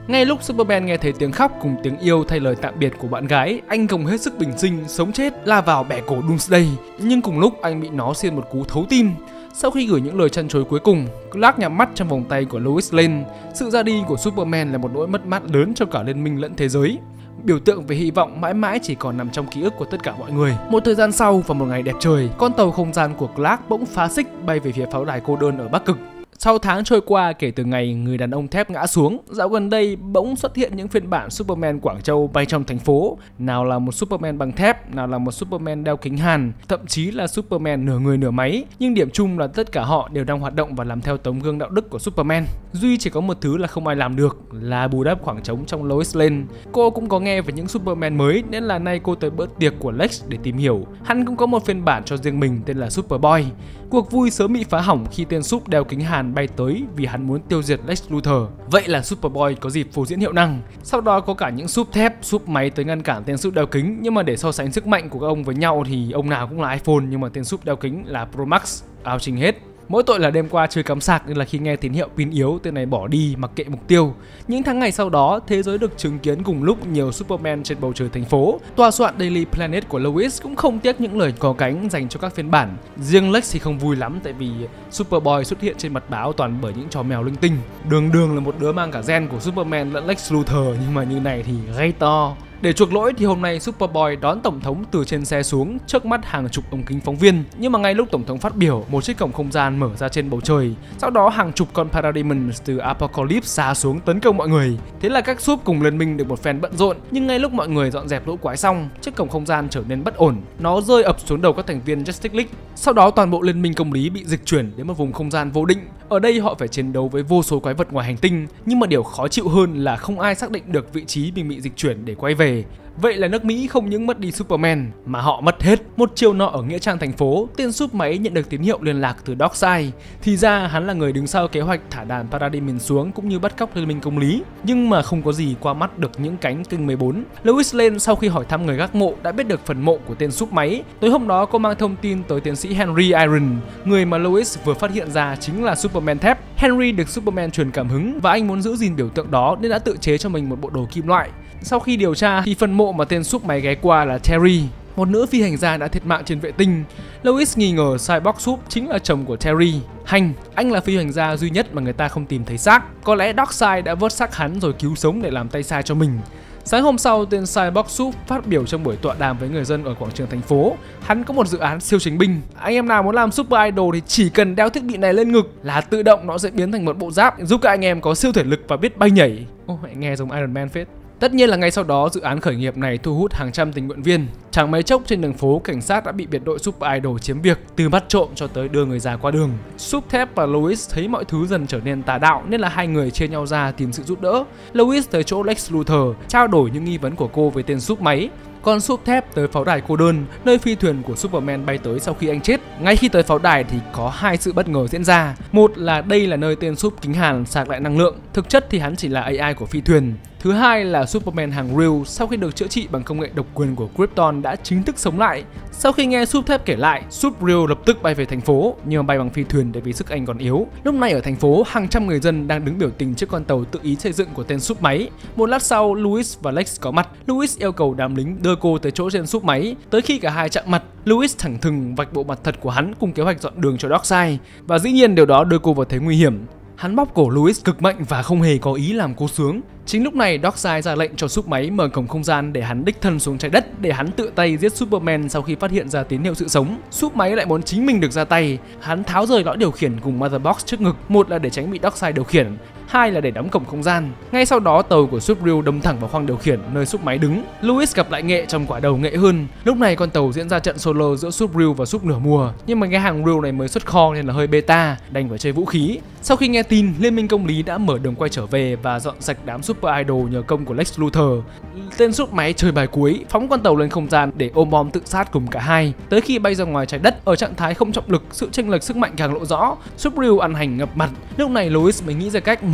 Ngay lúc Superman nghe thấy tiếng khóc cùng tiếng yêu thay lời tạm biệt của bạn gái, anh gồng hết sức bình sinh, sống chết la vào bẻ cổ Doomsday. Nhưng cùng lúc anh bị nó xiên một cú thấu tim. Sau khi gửi những lời trăn trối cuối cùng, Clark nhắm mắt trong vòng tay của Lois Lane. Sự ra đi của Superman là một nỗi mất mát lớn cho cả liên minh lẫn thế giới. Biểu tượng về hy vọng mãi mãi chỉ còn nằm trong ký ức của tất cả mọi người. Một thời gian sau, vào một ngày đẹp trời, con tàu không gian của Clark bỗng phá xích bay về phía pháo đài cô đơn ở Bắc Cực. Sau tháng trôi qua kể từ ngày người đàn ông thép ngã xuống, dạo gần đây bỗng xuất hiện những phiên bản Superman Quảng Châu bay trong thành phố. Nào là một Superman bằng thép, nào là một Superman đeo kính hàn, thậm chí là Superman nửa người nửa máy. Nhưng điểm chung là tất cả họ đều đang hoạt động và làm theo tấm gương đạo đức của Superman. Duy chỉ có một thứ là không ai làm được, là bù đắp khoảng trống trong Lois Lane. Cô cũng có nghe về những Superman mới nên là nay cô tới bữa tiệc của Lex để tìm hiểu. Hắn cũng có một phiên bản cho riêng mình tên là Superboy. Cuộc vui sớm bị phá hỏng khi tên Sup đeo kính hàn bay tới vì hắn muốn tiêu diệt Lex Luthor. Vậy là Superboy có dịp phô diễn hiệu năng. Sau đó có cả những Sup thép, Sup máy tới ngăn cản tên Sup đeo kính, nhưng mà để so sánh sức mạnh của các ông với nhau thì ông nào cũng là iPhone, nhưng mà tên Sup đeo kính là Pro Max, ao trình hết. Mỗi tội là đêm qua chơi cắm sạc nên là khi nghe tín hiệu pin yếu, tên này bỏ đi mặc kệ mục tiêu. Những tháng ngày sau đó, thế giới được chứng kiến cùng lúc nhiều Superman trên bầu trời thành phố. Tòa soạn Daily Planet của Lois cũng không tiếc những lời có cánh dành cho các phiên bản. Riêng Lex thì không vui lắm tại vì Superboy xuất hiện trên mặt báo toàn bởi những trò mèo linh tinh. Đường là một đứa mang cả gen của Superman lẫn Lex Luthor, nhưng mà như này thì gây to. Để chuộc lỗi thì hôm nay Superboy đón tổng thống từ trên xe xuống trước mắt hàng chục ống kính phóng viên. Nhưng mà ngay lúc tổng thống phát biểu, một chiếc cổng không gian mở ra trên bầu trời. Sau đó hàng chục con Parademons từ Apocalypse xà xuống tấn công mọi người. Thế là các súp cùng liên minh được một phen bận rộn. Nhưng ngay lúc mọi người dọn dẹp lũ quái xong, chiếc cổng không gian trở nên bất ổn. Nó rơi ập xuống đầu các thành viên Justice League. Sau đó toàn bộ liên minh công lý bị dịch chuyển đến một vùng không gian vô định. Ở đây họ phải chiến đấu với vô số quái vật ngoài hành tinh. Nhưng mà điều khó chịu hơn là không ai xác định được vị trí mình bị dịch chuyển để quay về. Vậy là nước Mỹ không những mất đi Superman mà họ mất hết. Một chiều nọ ở nghĩa trang thành phố, tên súp máy nhận được tín hiệu liên lạc từ Darkseid. Thì ra hắn là người đứng sau kế hoạch thả đàn Parademon xuống cũng như bắt cóc liên minh công lý. Nhưng mà không có gì qua mắt được những cánh kênh 14. Lois Lane sau khi hỏi thăm người gác mộ đã biết được phần mộ của tên súp máy. Tối hôm đó cô mang thông tin tới tiến sĩ Henry Iron, người mà Lois vừa phát hiện ra chính là Superman thép. Henry được Superman truyền cảm hứng và anh muốn giữ gìn biểu tượng đó nên đã tự chế cho mình một bộ đồ kim loại. Sau khi điều tra thì phần mộ mà tên súp máy ghé qua là Terry, một nữ phi hành gia đã thiệt mạng trên vệ tinh. Lois nghi ngờ Cyborg Sup chính là chồng của Terry. Anh là phi hành gia duy nhất mà người ta không tìm thấy xác. Có lẽ Darkseid đã vớt xác hắn rồi cứu sống để làm tay sai cho mình. Sáng hôm sau, tên Cyborg Sup phát biểu trong buổi tọa đàm với người dân ở quảng trường thành phố. Hắn có một dự án siêu chính binh. Anh em nào muốn làm Super Idol thì chỉ cần đeo thiết bị này lên ngực là tự động nó sẽ biến thành một bộ giáp giúp các anh em có siêu thể lực và biết bay nhảy. Nghe giống Iron Man phết. Tất nhiên là ngay sau đó dự án khởi nghiệp này thu hút hàng trăm tình nguyện viên. Chẳng mấy chốc trên đường phố cảnh sát đã bị biệt đội Super Idol chiếm việc, từ bắt trộm cho tới đưa người già qua đường. Sup Thép và Lois thấy mọi thứ dần trở nên tà đạo nên là hai người chia nhau ra tìm sự giúp đỡ. Lois tới chỗ Lex Luthor trao đổi những nghi vấn của cô với tên Sup máy. Còn Sup Thép tới pháo đài cô đơn, nơi phi thuyền của Superman bay tới sau khi anh chết. Ngay khi tới pháo đài thì có hai sự bất ngờ diễn ra. Một là đây là nơi tên Sup kính hàn sạc lại năng lượng, thực chất thì hắn chỉ là AI của phi thuyền. Thứ hai là Superman hàng Real sau khi được chữa trị bằng công nghệ độc quyền của Krypton đã chính thức sống lại. Sau khi nghe Sup Thép kể lại, Sup Real lập tức bay về thành phố, nhưng mà bay bằng phi thuyền để vì sức anh còn yếu. Lúc này ở thành phố, hàng trăm người dân đang đứng biểu tình trước con tàu tự ý xây dựng của tên Sup máy. Một lát sau, Lois và Lex có mặt. Lois yêu cầu đám lính đưa cô tới chỗ trên Sup máy. Tới khi cả hai chạm mặt, Lois thẳng thừng vạch bộ mặt thật của hắn cùng kế hoạch dọn đường cho Darkseid. Và dĩ nhiên điều đó đưa cô vào thế nguy hiểm. Hắn bóp cổ Lois cực mạnh và không hề có ý làm cô sướng. Chính lúc này Darkseid ra lệnh cho Sup máy mở cổng không gian để hắn đích thân xuống trái đất để hắn tự tay giết Superman sau khi phát hiện ra tín hiệu sự sống. Sup máy lại muốn chính mình được ra tay. Hắn tháo rời lõi điều khiển cùng Mother Box trước ngực, một là để tránh bị Darkseid điều khiển, hai là để đóng cổng không gian. Ngay sau đó tàu của Sup Real đâm thẳng vào khoang điều khiển nơi Sup máy đứng. Lois gặp lại nghệ trong quả đầu nghệ hơn. Lúc này con tàu diễn ra trận solo giữa Sup Real và Sup nửa mùa, nhưng mà cái hàng Real này mới xuất kho nên là hơi beta, đành phải chơi vũ khí. Sau khi nghe tin, Liên minh công lý đã mở đường quay trở về và dọn sạch đám Super Idol nhờ công của Lex Luthor. Tên Sup máy chơi bài cuối, phóng con tàu lên không gian để ôm bom tự sát cùng cả hai. Tới khi bay ra ngoài trái đất ở trạng thái không trọng lực, sự chênh lệch sức mạnh càng lộ rõ. Sup Real ăn hành ngập mặt. Lúc này Lois mới nghĩ ra cách mở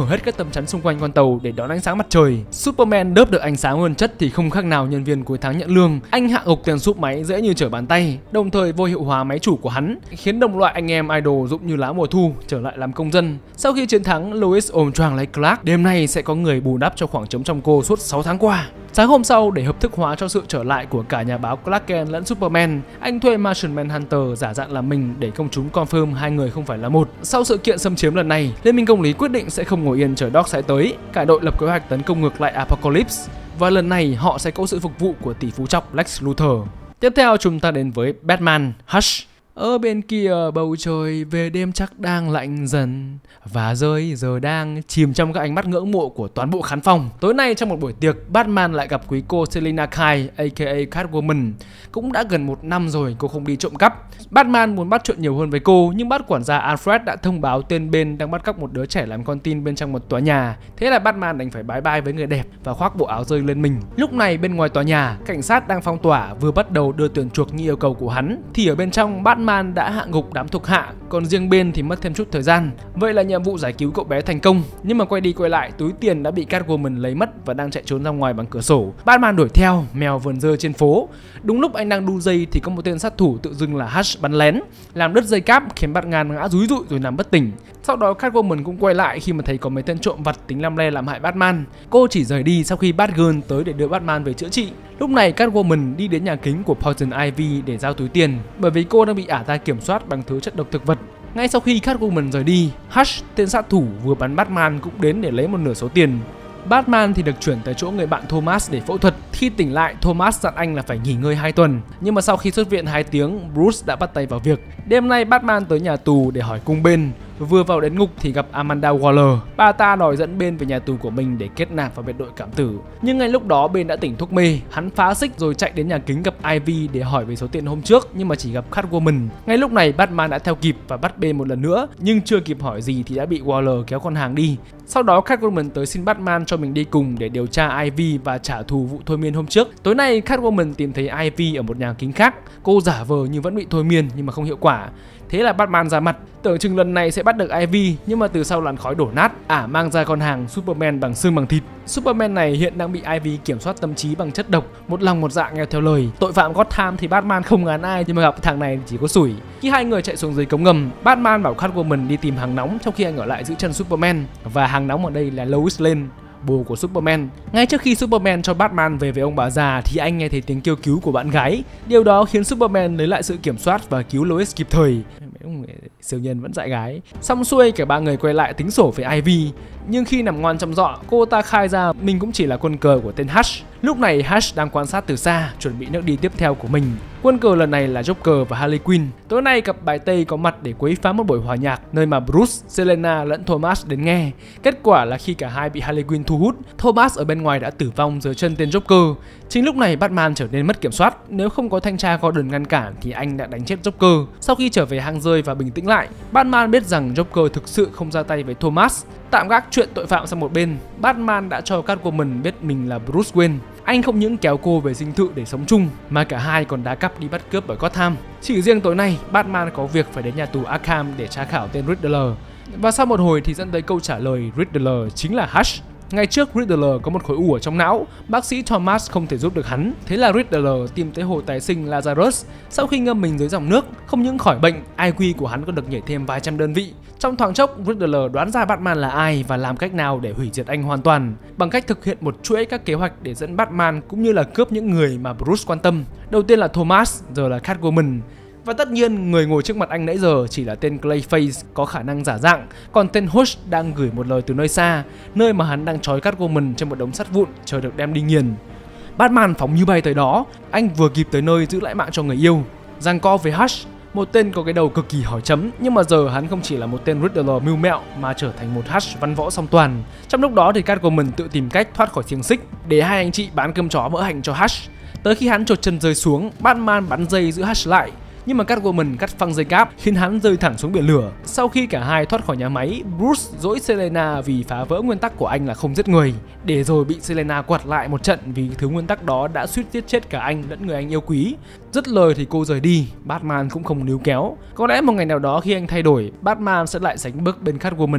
mở hết các tấm chắn xung quanh con tàu để đón ánh sáng mặt trời. Superman đớp được ánh sáng nguyên chất thì không khác nào nhân viên cuối tháng nhận lương. Anh hạ gục tiền súp máy dễ như trở bàn tay, đồng thời vô hiệu hóa máy chủ của hắn, khiến đồng loại anh em idol rụng như lá mùa thu trở lại làm công dân. Sau khi chiến thắng, Lois ôm choàng lấy Clark. Đêm nay sẽ có người bù đắp cho khoảng trống trong cô suốt 6 tháng qua. Sáng hôm sau, để hợp thức hóa cho sự trở lại của cả nhà báo Clark Kent lẫn Superman, anh thuê Martian Manhunter giả dạng là mình để công chúng confirm hai người không phải là một. Sau sự kiện xâm chiếm lần này, Liên minh Công lý quyết định sẽ không ngồi yên chờ Darkseid tới. Cả đội lập kế hoạch tấn công ngược lại Apocalypse, và lần này họ sẽ có sự phục vụ của tỷ phú chọc Lex Luthor. Tiếp theo chúng ta đến với Batman Hush. Ở bên kia bầu trời về đêm chắc đang lạnh dần và rơi giờ đang chìm trong các ánh mắt ngưỡng mộ của toàn bộ khán phòng. Tối nay trong một buổi tiệc, Batman lại gặp quý cô Selina Kyle aka Catwoman. Cũng đã gần 1 năm rồi cô không đi trộm cắp. Batman muốn bắt chuyện nhiều hơn với cô, nhưng bắt quản gia Alfred đã thông báo tên bên đang bắt cóc một đứa trẻ làm con tin bên trong một tòa nhà. Thế là Batman đành phải bye bye với người đẹp và khoác bộ áo rơi lên mình. Lúc này bên ngoài tòa nhà, cảnh sát đang phong tỏa vừa bắt đầu đưa tiền chuộc như yêu cầu của hắn, thì ở bên trong Batman đã hạ gục đám thuộc hạ, còn riêng bên thì mất thêm chút thời gian. Vậy là nhiệm vụ giải cứu cậu bé thành công, nhưng mà quay đi quay lại túi tiền đã bị Catwoman lấy mất và đang chạy trốn ra ngoài bằng cửa sổ. Batman đuổi theo, mèo vườn dơ trên phố. Đúng lúc anh đang đu dây thì có một tên sát thủ tự dưng là Hush bắn lén, làm đứt dây cáp khiến Batman ngã rúi rụi rồi nằm bất tỉnh. Sau đó Catwoman cũng quay lại khi mà thấy có mấy tên trộm vặt tính lăm le làm hại Batman. Cô chỉ rời đi sau khi Batgirl tới để đưa Batman về chữa trị. Lúc này Catwoman đi đến nhà kính của Poison Ivy để giao túi tiền, bởi vì cô đang bị ả ta kiểm soát bằng thứ chất độc thực vật. Ngay sau khi Catwoman rời đi, Hush, tên sát thủ vừa bắn Batman, cũng đến để lấy một nửa số tiền. Batman thì được chuyển tới chỗ người bạn Thomas để phẫu thuật. Khi tỉnh lại, Thomas dặn anh là phải nghỉ ngơi 2 tuần. Nhưng mà sau khi xuất viện 2 tiếng, Bruce đã bắt tay vào việc. Đêm nay Batman tới nhà tù để hỏi cung bên. Vừa vào đến ngục thì gặp Amanda Waller. Bà ta đòi dẫn Ben về nhà tù của mình để kết nạp vào biệt đội cảm tử. Nhưng ngay lúc đó Ben đã tỉnh thuốc mê. Hắn phá xích rồi chạy đến nhà kính gặp Ivy để hỏi về số tiền hôm trước, nhưng mà chỉ gặp Catwoman. Ngay lúc này Batman đã theo kịp và bắt Ben một lần nữa, nhưng chưa kịp hỏi gì thì đã bị Waller kéo con hàng đi. Sau đó Catwoman tới xin Batman cho mình đi cùng để điều tra Ivy và trả thù vụ thôi miên hôm trước. Tối nay Catwoman tìm thấy Ivy ở một nhà kính khác. Cô giả vờ như vẫn bị thôi miên nhưng mà không hiệu quả. Thế là Batman ra mặt, tưởng chừng lần này sẽ bắt được Ivy, nhưng mà từ sau làn khói đổ nát, ả mang ra con hàng Superman bằng xương bằng thịt. Superman này hiện đang bị Ivy kiểm soát tâm trí bằng chất độc, một lòng một dạ nghe theo lời. Tội phạm Gotham thì Batman không ngán ai, nhưng mà gặp thằng này chỉ có sủi. Khi hai người chạy xuống dưới cống ngầm, Batman bảo Catwoman đi tìm hàng nóng, trong khi anh ở lại giữ chân Superman. Và hàng nóng ở đây là Lois Lane, bồ của Superman. Ngay trước khi Superman cho Batman về với ông bà già thì anh nghe thấy tiếng kêu cứu của bạn gái. Điều đó khiến Superman lấy lại sự kiểm soát và cứu Lois kịp thời. Siêu nhân vẫn dại gái. Xong xuôi cả ba người quay lại tính sổ với Ivy. Nhưng khi nằm ngoan trong dọ, cô ta khai ra mình cũng chỉ là quân cờ của tên Hush. Lúc này Hush đang quan sát từ xa, chuẩn bị nước đi tiếp theo của mình. Quân cờ lần này là Joker và Harley Quinn. Tối nay cặp bài Tây có mặt để quấy phá một buổi hòa nhạc, nơi mà Bruce, Selena lẫn Thomas đến nghe. Kết quả là khi cả hai bị Harley Quinn thu hút, Thomas ở bên ngoài đã tử vong dưới chân tên Joker. Chính lúc này Batman trở nên mất kiểm soát. Nếu không có thanh tra Gordon ngăn cản thì anh đã đánh chết Joker. Sau khi trở về hang rơi và bình tĩnh lại, Batman biết rằng Joker thực sự không ra tay với Thomas. Tạm gác chuyện tội phạm sang một bên, Batman đã cho Catwoman biết mình là Bruce Wayne. Anh không những kéo cô về dinh thự để sống chung, mà cả hai còn đá cắp đi bắt cướp ở Gotham. Chỉ riêng tối nay, Batman có việc phải đến nhà tù Arkham để tra khảo tên Riddler. Và sau một hồi thì dẫn tới câu trả lời Riddler chính là Hush. Ngày trước Riddler có một khối u ở trong não, bác sĩ Thomas không thể giúp được hắn. Thế là Riddler tìm tới hồ tái sinh Lazarus. Sau khi ngâm mình dưới dòng nước, không những khỏi bệnh, IQ của hắn còn được nhảy thêm vài trăm đơn vị. Trong thoáng chốc, Riddler đoán ra Batman là ai và làm cách nào để hủy diệt anh hoàn toàn, bằng cách thực hiện một chuỗi các kế hoạch để dẫn Batman cũng như là cướp những người mà Bruce quan tâm. Đầu tiên là Thomas, giờ là Catwoman. Và tất nhiên, người ngồi trước mặt anh nãy giờ chỉ là tên Clayface có khả năng giả dạng, còn tên Hush đang gửi một lời từ nơi xa, nơi mà hắn đang trói Catwoman trên một đống sắt vụn chờ được đem đi nghiền. Batman phóng như bay tới đó, anh vừa kịp tới nơi giữ lại mạng cho người yêu. Giằng co với Hush, một tên có cái đầu cực kỳ hỏi chấm, nhưng mà giờ hắn không chỉ là một tên Riddler mưu mẹo mà trở thành một Hush văn võ song toàn. Trong lúc đó thì Catwoman tự tìm cách thoát khỏi xiềng xích để hai anh chị bán cơm chó mỡ hành cho Hush. Tới khi hắn chột chân rơi xuống, Batman bắn dây giữ Hush lại. Nhưng mà Catwoman cắt phăng dây cáp khiến hắn rơi thẳng xuống biển lửa. Sau khi cả hai thoát khỏi nhà máy, Bruce dỗi Selena vì phá vỡ nguyên tắc của anh là không giết người, để rồi bị Selena quạt lại một trận vì thứ nguyên tắc đó đã suýt giết chết cả anh lẫn người anh yêu quý. Dứt lời thì cô rời đi, Batman cũng không níu kéo. Có lẽ một ngày nào đó khi anh thay đổi, Batman sẽ lại sánh bước bên Catwoman.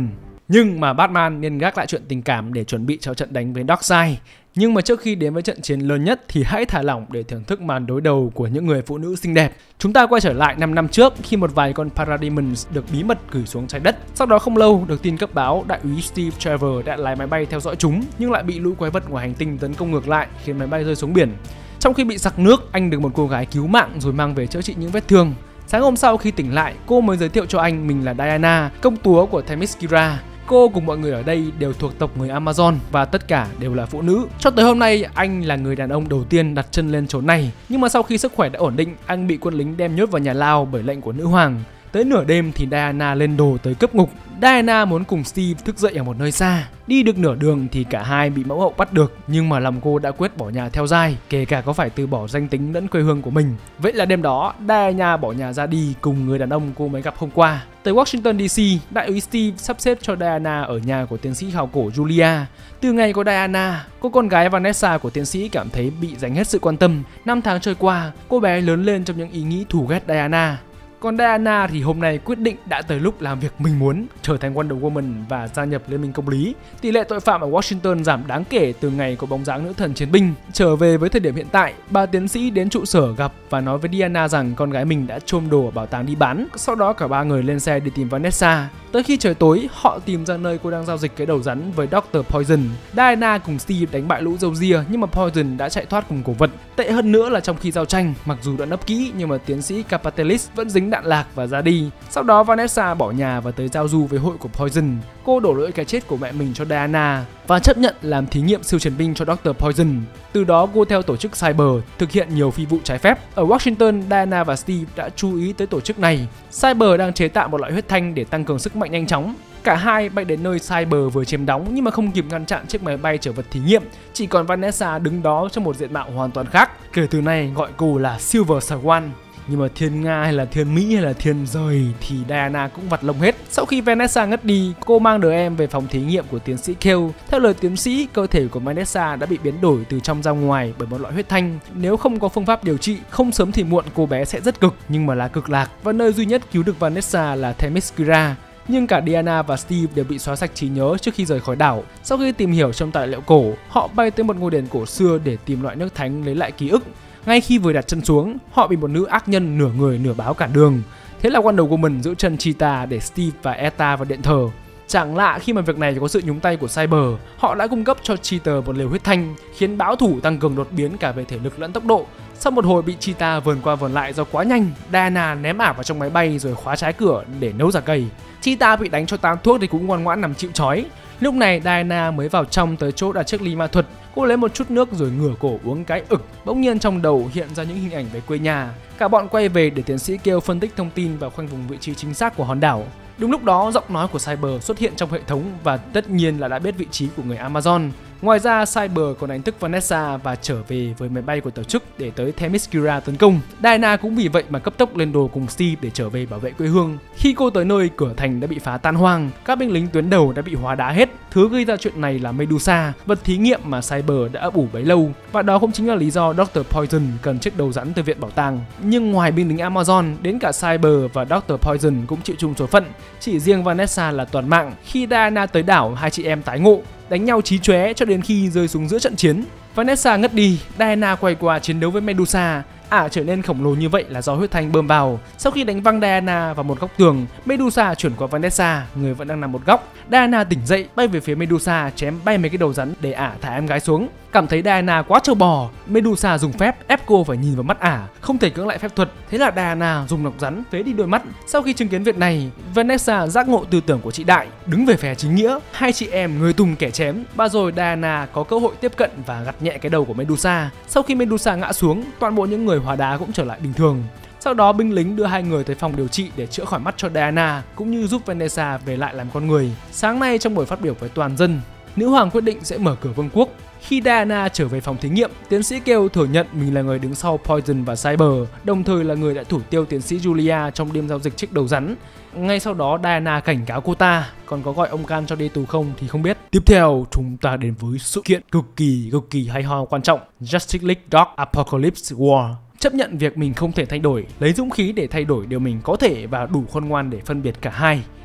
Nhưng mà Batman nên gác lại chuyện tình cảm để chuẩn bị cho trận đánh với Darkseid. Nhưng mà trước khi đến với trận chiến lớn nhất thì hãy thả lỏng để thưởng thức màn đối đầu của những người phụ nữ xinh đẹp. Chúng ta quay trở lại 5 năm trước khi một vài con Parademons được bí mật gửi xuống trái đất. Sau đó không lâu được tin cấp báo đại úy Steve Trevor đã lái máy bay theo dõi chúng nhưng lại bị lũ quái vật ngoài hành tinh tấn công ngược lại khiến máy bay rơi xuống biển. Trong khi bị sặc nước, anh được một cô gái cứu mạng rồi mang về chữa trị những vết thương. Sáng hôm sau khi tỉnh lại, cô mới giới thiệu cho anh mình là Diana, công chúa của Themyscira. Cô cùng mọi người ở đây đều thuộc tộc người Amazon và tất cả đều là phụ nữ. Cho tới hôm nay, anh là người đàn ông đầu tiên đặt chân lên chốn này. Nhưng mà sau khi sức khỏe đã ổn định, anh bị quân lính đem nhốt vào nhà lao bởi lệnh của nữ hoàng. Tới nửa đêm thì Diana lên đồ tới cướp ngục. Diana muốn cùng Steve thức dậy ở một nơi xa. Đi được nửa đường thì cả hai bị mẫu hậu bắt được, nhưng mà lòng cô đã quyết bỏ nhà theo dai, kể cả có phải từ bỏ danh tính lẫn quê hương của mình. Vậy là đêm đó, Diana bỏ nhà ra đi cùng người đàn ông cô mới gặp hôm qua. Tới Washington DC, đại úy Steve sắp xếp cho Diana ở nhà của tiến sĩ khảo cổ Julia. Từ ngày có Diana, cô con gái Vanessa của tiến sĩ cảm thấy bị dành hết sự quan tâm. 5 tháng trôi qua, cô bé lớn lên trong những ý nghĩ thù ghét Diana. Còn Diana thì hôm nay quyết định đã tới lúc làm việc mình muốn, trở thành Wonder Woman và gia nhập Liên minh công lý. Tỷ lệ tội phạm ở Washington giảm đáng kể từ ngày có bóng dáng nữ thần chiến binh. Trở về với thời điểm hiện tại, bà tiến sĩ đến trụ sở gặp và nói với Diana rằng con gái mình đã chôm đồ ở bảo tàng đi bán. Sau đó cả ba người lên xe đi tìm Vanessa. Tới khi trời tối, họ tìm ra nơi cô đang giao dịch cái đầu rắn với Dr. Poison. Diana cùng Steve đánh bại lũ râu ria nhưng mà Poison đã chạy thoát cùng cổ vật. Tệ hơn nữa là trong khi giao tranh, mặc dù đã nấp kỹ nhưng mà tiến sĩ Capatelis vẫn dính đạn lạc và ra đi. Sau đó Vanessa bỏ nhà và tới giao du với hội của Poison. Cô đổ lỗi cái chết của mẹ mình cho Diana và chấp nhận làm thí nghiệm siêu chiến binh cho Dr. Poison. Từ đó cô theo tổ chức Cyber thực hiện nhiều phi vụ trái phép. Ở Washington, Diana và Steve đã chú ý tới tổ chức này. Cyber đang chế tạo một loại huyết thanh để tăng cường sức mạnh nhanh chóng. Cả hai bay đến nơi Cyber vừa chiếm đóng nhưng mà không kịp ngăn chặn chiếc máy bay chở vật thí nghiệm. Chỉ còn Vanessa đứng đó trong một diện mạo hoàn toàn khác. Kể từ nay gọi cô là Silver Swan. Nhưng mà thiên Nga hay là thiên Mỹ hay là thiên rời thì Diana cũng vặt lông hết. Sau khi Vanessa ngất đi, cô mang đứa em về phòng thí nghiệm của tiến sĩ Kale. Theo lời tiến sĩ, cơ thể của Vanessa đã bị biến đổi từ trong ra ngoài bởi một loại huyết thanh. Nếu không có phương pháp điều trị, không sớm thì muộn cô bé sẽ rất cực, nhưng mà là cực lạc. Và nơi duy nhất cứu được Vanessa là Themyscira. Nhưng cả Diana và Steve đều bị xóa sạch trí nhớ trước khi rời khỏi đảo. Sau khi tìm hiểu trong tài liệu cổ, họ bay tới một ngôi đền cổ xưa để tìm loại nước thánh lấy lại ký ức. Ngay khi vừa đặt chân xuống, họ bị một nữ ác nhân nửa người nửa báo cản đường. Thế là Wonder Woman giữ chân Cheetah để Steve và Eta vào điện thờ. Chẳng lạ khi mà việc này có sự nhúng tay của Cyber, họ đã cung cấp cho Cheetah một liều huyết thanh, khiến báo thủ tăng cường đột biến cả về thể lực lẫn tốc độ. Sau một hồi bị Cheetah vờn qua vờn lại do quá nhanh, Diana ném ả vào trong máy bay rồi khóa trái cửa để nấu giả cầy. Cheetah bị đánh cho tan thuốc thì cũng ngoan ngoãn nằm chịu trói. Lúc này Diana mới vào trong tới chỗ đặt chiếc ly ma thuật. Cô lấy một chút nước rồi ngửa cổ uống cái ực. Bỗng nhiên trong đầu hiện ra những hình ảnh về quê nhà. Cả bọn quay về để tiến sĩ Kale phân tích thông tin và khoanh vùng vị trí chính xác của hòn đảo. Đúng lúc đó giọng nói của Cyber xuất hiện trong hệ thống và tất nhiên là đã biết vị trí của người Amazon. Ngoài ra, Cyber còn đánh thức Vanessa và trở về với máy bay của tổ chức để tới Themyscira tấn công. Diana cũng vì vậy mà cấp tốc lên đồ cùng Steve để trở về bảo vệ quê hương. Khi cô tới nơi, cửa thành đã bị phá tan hoang, các binh lính tuyến đầu đã bị hóa đá hết. Thứ gây ra chuyện này là Medusa, vật thí nghiệm mà Cyber đã ấp ủ bấy lâu. Và đó cũng chính là lý do Dr. Poison cần chiếc đầu rắn từ viện bảo tàng. Nhưng ngoài binh lính Amazon, đến cả Cyber và Dr. Poison cũng chịu chung số phận. Chỉ riêng Vanessa là toàn mạng. Khi Diana tới đảo, hai chị em tái ngộ, đánh nhau chí chóe cho đến khi rơi xuống giữa trận chiến. Vanessa ngất đi, Diana quay qua chiến đấu với Medusa. Ả trở nên khổng lồ như vậy là do huyết thanh bơm vào. Sau khi đánh văng Diana vào một góc tường, Medusa chuyển qua Vanessa, người vẫn đang nằm một góc. Diana tỉnh dậy, bay về phía Medusa, chém bay mấy cái đầu rắn để Ả thả em gái xuống. Cảm thấy Diana quá trâu bò, Medusa dùng phép ép cô phải nhìn vào mắt Ả, không thể cưỡng lại phép thuật. Thế là Diana dùng nọc rắn phế đi đôi mắt. Sau khi chứng kiến việc này, Vanessa giác ngộ tư tưởng của chị Đại, đứng về phe chính nghĩa. Hai chị em người tùng kẻ chém, và rồi Diana có cơ hội tiếp cận và gặt nhẹ cái đầu của Medusa. Sau khi Medusa ngã xuống, toàn bộ những người hóa đá cũng trở lại bình thường. Sau đó binh lính đưa hai người tới phòng điều trị để chữa khỏi mắt cho Diana, cũng như giúp Vanessa về lại làm con người. Sáng nay trong buổi phát biểu với toàn dân, nữ hoàng quyết định sẽ mở cửa vương quốc. Khi Diana trở về phòng thí nghiệm, tiến sĩ Kale thừa nhận mình là người đứng sau Poison và Cyber, đồng thời là người đã thủ tiêu tiến sĩ Julia trong đêm giao dịch chiếc đầu rắn. Ngay sau đó Diana cảnh cáo cô ta, còn có gọi ông Khan cho đi tù không thì không biết. Tiếp theo chúng ta đến với sự kiện cực kỳ hay ho quan trọng, Justice League Dark Apocalypse War. Chấp nhận việc mình không thể thay đổi, lấy dũng khí để thay đổi điều mình có thể và đủ khôn ngoan để phân biệt cả hai.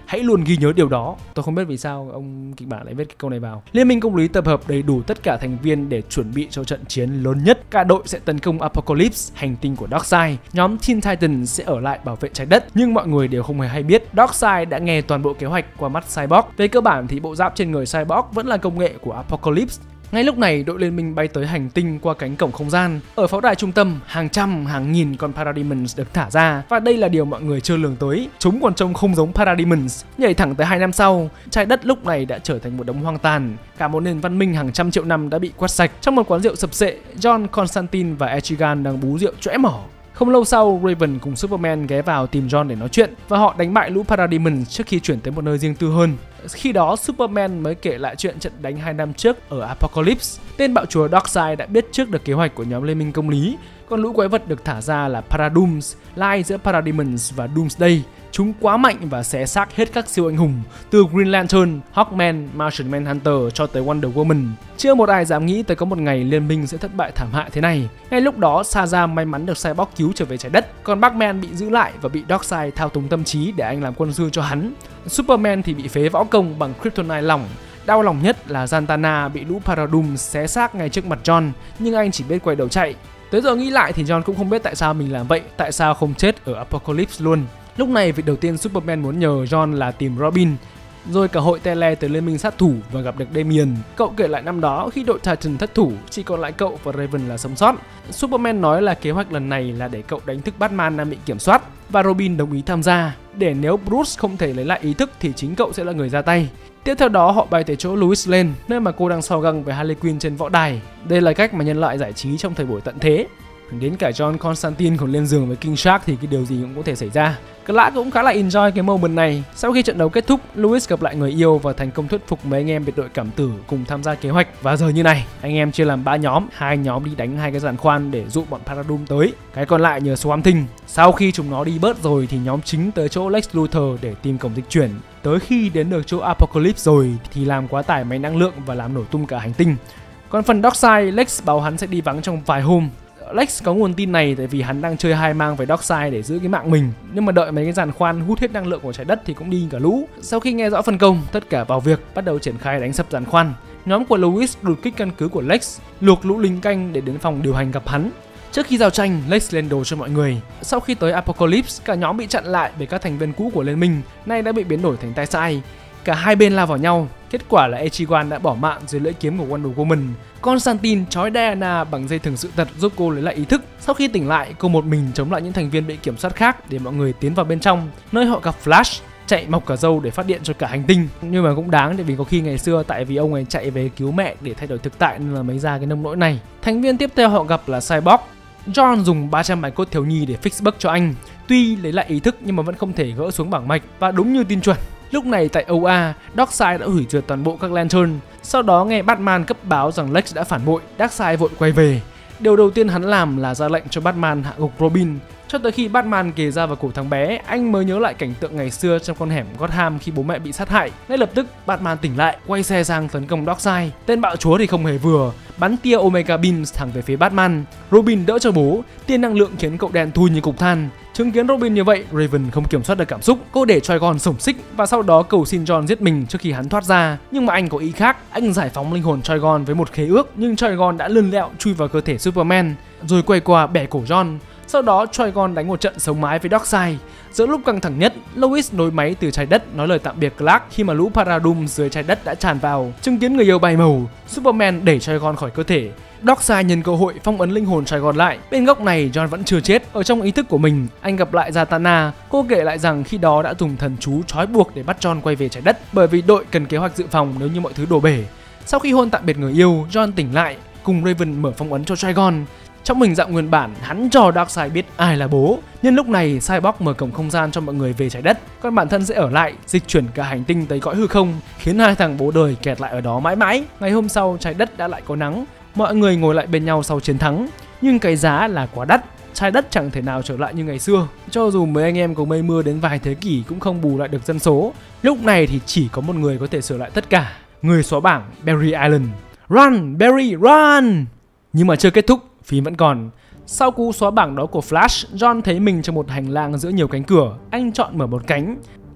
Hãy luôn ghi nhớ điều đó. Tôi không biết vì sao ông kịch bản lại viết cái câu này vào. Liên minh công lý tập hợp đầy đủ tất cả thành viên để chuẩn bị cho trận chiến lớn nhất. Cả đội sẽ tấn công Apocalypse, hành tinh của Darkseid. Nhóm Teen Titans sẽ ở lại bảo vệ trái đất. Nhưng mọi người đều không hề hay biết Darkseid đã nghe toàn bộ kế hoạch qua mắt Cyborg. Về cơ bản thì bộ giáp trên người Cyborg vẫn là công nghệ của Apocalypse. Ngay lúc này, đội liên minh bay tới hành tinh qua cánh cổng không gian. Ở pháo đài trung tâm, hàng trăm, hàng nghìn con Parademons được thả ra. Và đây là điều mọi người chưa lường tới. Chúng còn trông không giống Parademons. Nhảy thẳng tới 2 năm sau, trái đất lúc này đã trở thành một đống hoang tàn. Cả một nền văn minh hàng trăm triệu năm đã bị quét sạch. Trong một quán rượu sập sệ, John, Constantine và Etrigan đang bú rượu choẽ mỏ. Không lâu sau, Raven cùng Superman ghé vào tìm John để nói chuyện và họ đánh bại lũ Parademons trước khi chuyển tới một nơi riêng tư hơn. Khi đó, Superman mới kể lại chuyện trận đánh 2 năm trước ở Apocalypse. Tên bạo chúa Darkseid đã biết trước được kế hoạch của nhóm Liên minh công lý. Con lũ quái vật được thả ra là Paradooms, lai giữa Parademons và Doomsday. Chúng quá mạnh và xé xác hết các siêu anh hùng, từ Green Lantern, Hawkman, Martian Manhunter cho tới Wonder Woman. Chưa một ai dám nghĩ tới có một ngày liên minh sẽ thất bại thảm hại thế này. Ngay lúc đó, Shazam may mắn được Cyborg cứu trở về trái đất, còn Batman bị giữ lại và bị Darkseid thao túng tâm trí để anh làm quân sư cho hắn. Superman thì bị phế võ công bằng Kryptonite lỏng. Đau lòng nhất là Zatanna bị lũ Paradooms xé xác ngay trước mặt John, nhưng anh chỉ biết quay đầu chạy. Tới giờ nghĩ lại thì John cũng không biết tại sao mình làm vậy, tại sao không chết ở Apocalypse luôn. Lúc này việc đầu tiên Superman muốn nhờ John là tìm Robin. Rồi cả hội tele tới liên minh sát thủ và gặp được Damian. Cậu kể lại năm đó khi đội Titan thất thủ, chỉ còn lại cậu và Raven là sống sót. Superman nói là kế hoạch lần này là để cậu đánh thức Batman đang bị kiểm soát và Robin đồng ý tham gia. Để nếu Bruce không thể lấy lại ý thức thì chính cậu sẽ là người ra tay. Tiếp theo đó họ bay tới chỗ Lois Lane, nơi mà cô đang so găng với Harley Quinn trên võ đài. Đây là cách mà nhân loại giải trí trong thời buổi tận thế. Đến cả John Constantine còn lên giường với King Shark thì cái điều gì cũng có thể xảy ra. Clark cũng khá là enjoy cái moment này. Sau khi trận đấu kết thúc, Lois gặp lại người yêu và thành công thuyết phục mấy anh em biệt đội cảm tử cùng tham gia kế hoạch. Và giờ như này, anh em chia làm 3 nhóm, 2 nhóm đi đánh 2 cái giàn khoan để dụ bọn Paradoom tới. Cái còn lại nhờ Swamp Thing. Sau khi chúng nó đi bớt rồi thì nhóm chính tới chỗ Lex Luthor để tìm cổng dịch chuyển. Tới khi đến được chỗ Apocalypse rồi thì làm quá tải máy năng lượng và làm nổ tung cả hành tinh. Còn phần Darkseid, Lex báo hắn sẽ đi vắng trong vài hôm. Lex có nguồn tin này tại vì hắn đang chơi hai mang với Darkseid để giữ cái mạng mình. Nhưng mà đợi mấy cái giàn khoan hút hết năng lượng của trái đất thì cũng đi cả lũ. Sau khi nghe rõ phân công, tất cả vào việc bắt đầu triển khai đánh sập giàn khoan. Nhóm của Lois đột kích căn cứ của Lex, luộc lũ lính canh để đến phòng điều hành gặp hắn. Trước khi giao tranh, Lex lên đồ cho mọi người. Sau khi tới Apocalypse, cả nhóm bị chặn lại bởi các thành viên cũ của liên minh, nay đã bị biến đổi thành tay sai. Cả hai bên lao vào nhau. Kết quả là Etrigan đã bỏ mạng dưới lưỡi kiếm của Wonder Woman. Constantine trói Diana bằng dây thừng sự tật giúp cô lấy lại ý thức. Sau khi tỉnh lại, cô một mình chống lại những thành viên bị kiểm soát khác để mọi người tiến vào bên trong, nơi họ gặp Flash, chạy mọc cả râu để phát điện cho cả hành tinh. Nhưng mà cũng đáng, tại vì có khi ngày xưa tại vì ông ấy chạy về cứu mẹ để thay đổi thực tại nên là mới ra cái nông nỗi này. Thành viên tiếp theo họ gặp là Cyborg. John dùng 300 bài cốt thiếu nhi để fix bug cho anh. Tuy lấy lại ý thức nhưng mà vẫn không thể gỡ xuống bảng mạch, và đúng như tin chuẩn, lúc này tại OA, Darkseid đã hủy diệt toàn bộ các Lantern. Sau đó nghe Batman cấp báo rằng Lex đã phản bội, Darkseid vội quay về. Điều đầu tiên hắn làm là ra lệnh cho Batman hạ gục Robin. Cho tới khi Batman kề ra vào cổ thằng bé, anh mới nhớ lại cảnh tượng ngày xưa trong con hẻm Gotham khi bố mẹ bị sát hại. Ngay lập tức, Batman tỉnh lại, quay xe sang tấn công Darkseid. Tên bạo chúa thì không hề vừa, bắn tia Omega Beam thẳng về phía Batman. Robin đỡ cho bố, tia năng lượng khiến cậu đen thui như cục than. Chứng kiến Robin như vậy, Raven không kiểm soát được cảm xúc. Cô để Trigon xổng xích và sau đó cầu xin John giết mình trước khi hắn thoát ra. Nhưng mà anh có ý khác, anh giải phóng linh hồn Trigon với một khế ước, nhưng Trigon đã lươn lẹo chui vào cơ thể Superman, rồi quay qua bẻ cổ John. Sau đó Trigon đánh một trận sống mái với Darkseid. Giữa lúc căng thẳng nhất, Lois nối máy từ trái đất nói lời tạm biệt Clark khi mà lũ Paradoom dưới trái đất đã tràn vào. Chứng kiến người yêu bay màu, Superman đẩy Trigon khỏi cơ thể. Darkseid nhân cơ hội phong ấn linh hồn Trigon lại. Bên góc này, John vẫn chưa chết. Ở trong ý thức của mình, anh gặp lại Zatanna. Cô kể lại rằng khi đó đã dùng thần chú trói buộc để bắt John quay về trái đất, bởi vì đội cần kế hoạch dự phòng nếu như mọi thứ đổ bể. Sau khi hôn tạm biệt người yêu, John tỉnh lại, cùng Raven mở phong ấn cho Trigon. Trong mình dạng nguyên bản, hắn cho Darkseid biết ai là bố. Nhưng lúc này, Cyborg mở cổng không gian cho mọi người về trái đất, còn bản thân sẽ ở lại, dịch chuyển cả hành tinh tới cõi hư không, khiến hai thằng bố đời kẹt lại ở đó mãi mãi. Ngày hôm sau, trái đất đã lại có nắng, mọi người ngồi lại bên nhau sau chiến thắng. Nhưng cái giá là quá đắt, trái đất chẳng thể nào trở lại như ngày xưa. Cho dù mấy anh em có mây mưa đến vài thế kỷ cũng không bù lại được dân số. Lúc này thì chỉ có một người có thể sửa lại tất cả, người xóa bảng Barry Allen. Run, Barry, run! Nhưng mà chưa kết thúc, phim vẫn còn. Sau cú xóa bảng đó của Flash, John thấy mình trong một hành lang giữa nhiều cánh cửa. Anh chọn mở một cánh.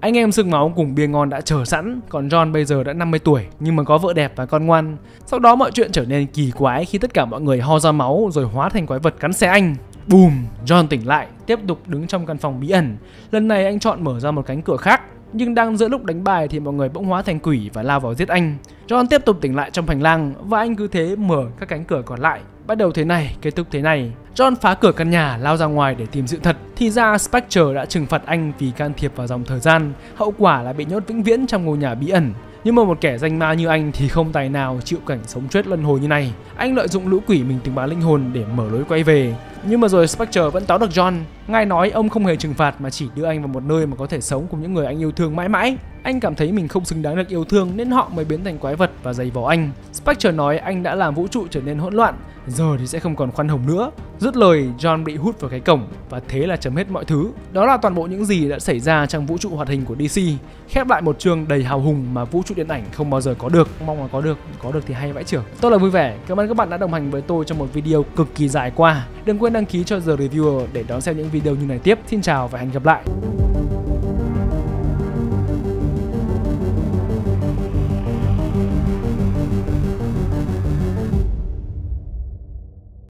Anh em xương máu cùng bia ngon đã chờ sẵn, còn John bây giờ đã 50 tuổi nhưng mà có vợ đẹp và con ngoan. Sau đó mọi chuyện trở nên kỳ quái khi tất cả mọi người ho ra máu rồi hóa thành quái vật cắn xé anh. Bùm, John tỉnh lại, tiếp tục đứng trong căn phòng bí ẩn. Lần này anh chọn mở ra một cánh cửa khác, nhưng đang giữa lúc đánh bài thì mọi người bỗng hóa thành quỷ và lao vào giết anh. John tiếp tục tỉnh lại trong hành lang và anh cứ thế mở các cánh cửa còn lại. Bắt đầu thế này, kết thúc thế này. John phá cửa căn nhà, lao ra ngoài để tìm sự thật. Thì ra Spectre đã trừng phạt anh vì can thiệp vào dòng thời gian. Hậu quả là bị nhốt vĩnh viễn trong ngôi nhà bí ẩn. Nhưng mà một kẻ danh ma như anh thì không tài nào chịu cảnh sống chết luân hồi như này. Anh lợi dụng lũ quỷ mình từng bán linh hồn để mở lối quay về. Nhưng mà rồi Spectre vẫn tóm được John. Ngài nói ông không hề trừng phạt mà chỉ đưa anh vào một nơi mà có thể sống cùng những người anh yêu thương mãi mãi. Anh cảm thấy mình không xứng đáng được yêu thương nên họ mới biến thành quái vật và giày vò anh. Spectre nói anh đã làm vũ trụ trở nên hỗn loạn, giờ thì sẽ không còn khoan hồng nữa. Dứt lời, John bị hút vào cái cổng và thế là chấm hết mọi thứ. Đó là toàn bộ những gì đã xảy ra trong vũ trụ hoạt hình của DC. Khép lại một chương đầy hào hùng mà vũ trụ điện ảnh không bao giờ có được. Mong là có được thì hay vãi chưởng. Tôi là Vui Vẻ, cảm ơn các bạn đã đồng hành với tôi trong một video cực kỳ dài qua. Đừng quên đăng ký cho The Reviewer để đón xem những video như này tiếp. Xin chào và hẹn gặp lại.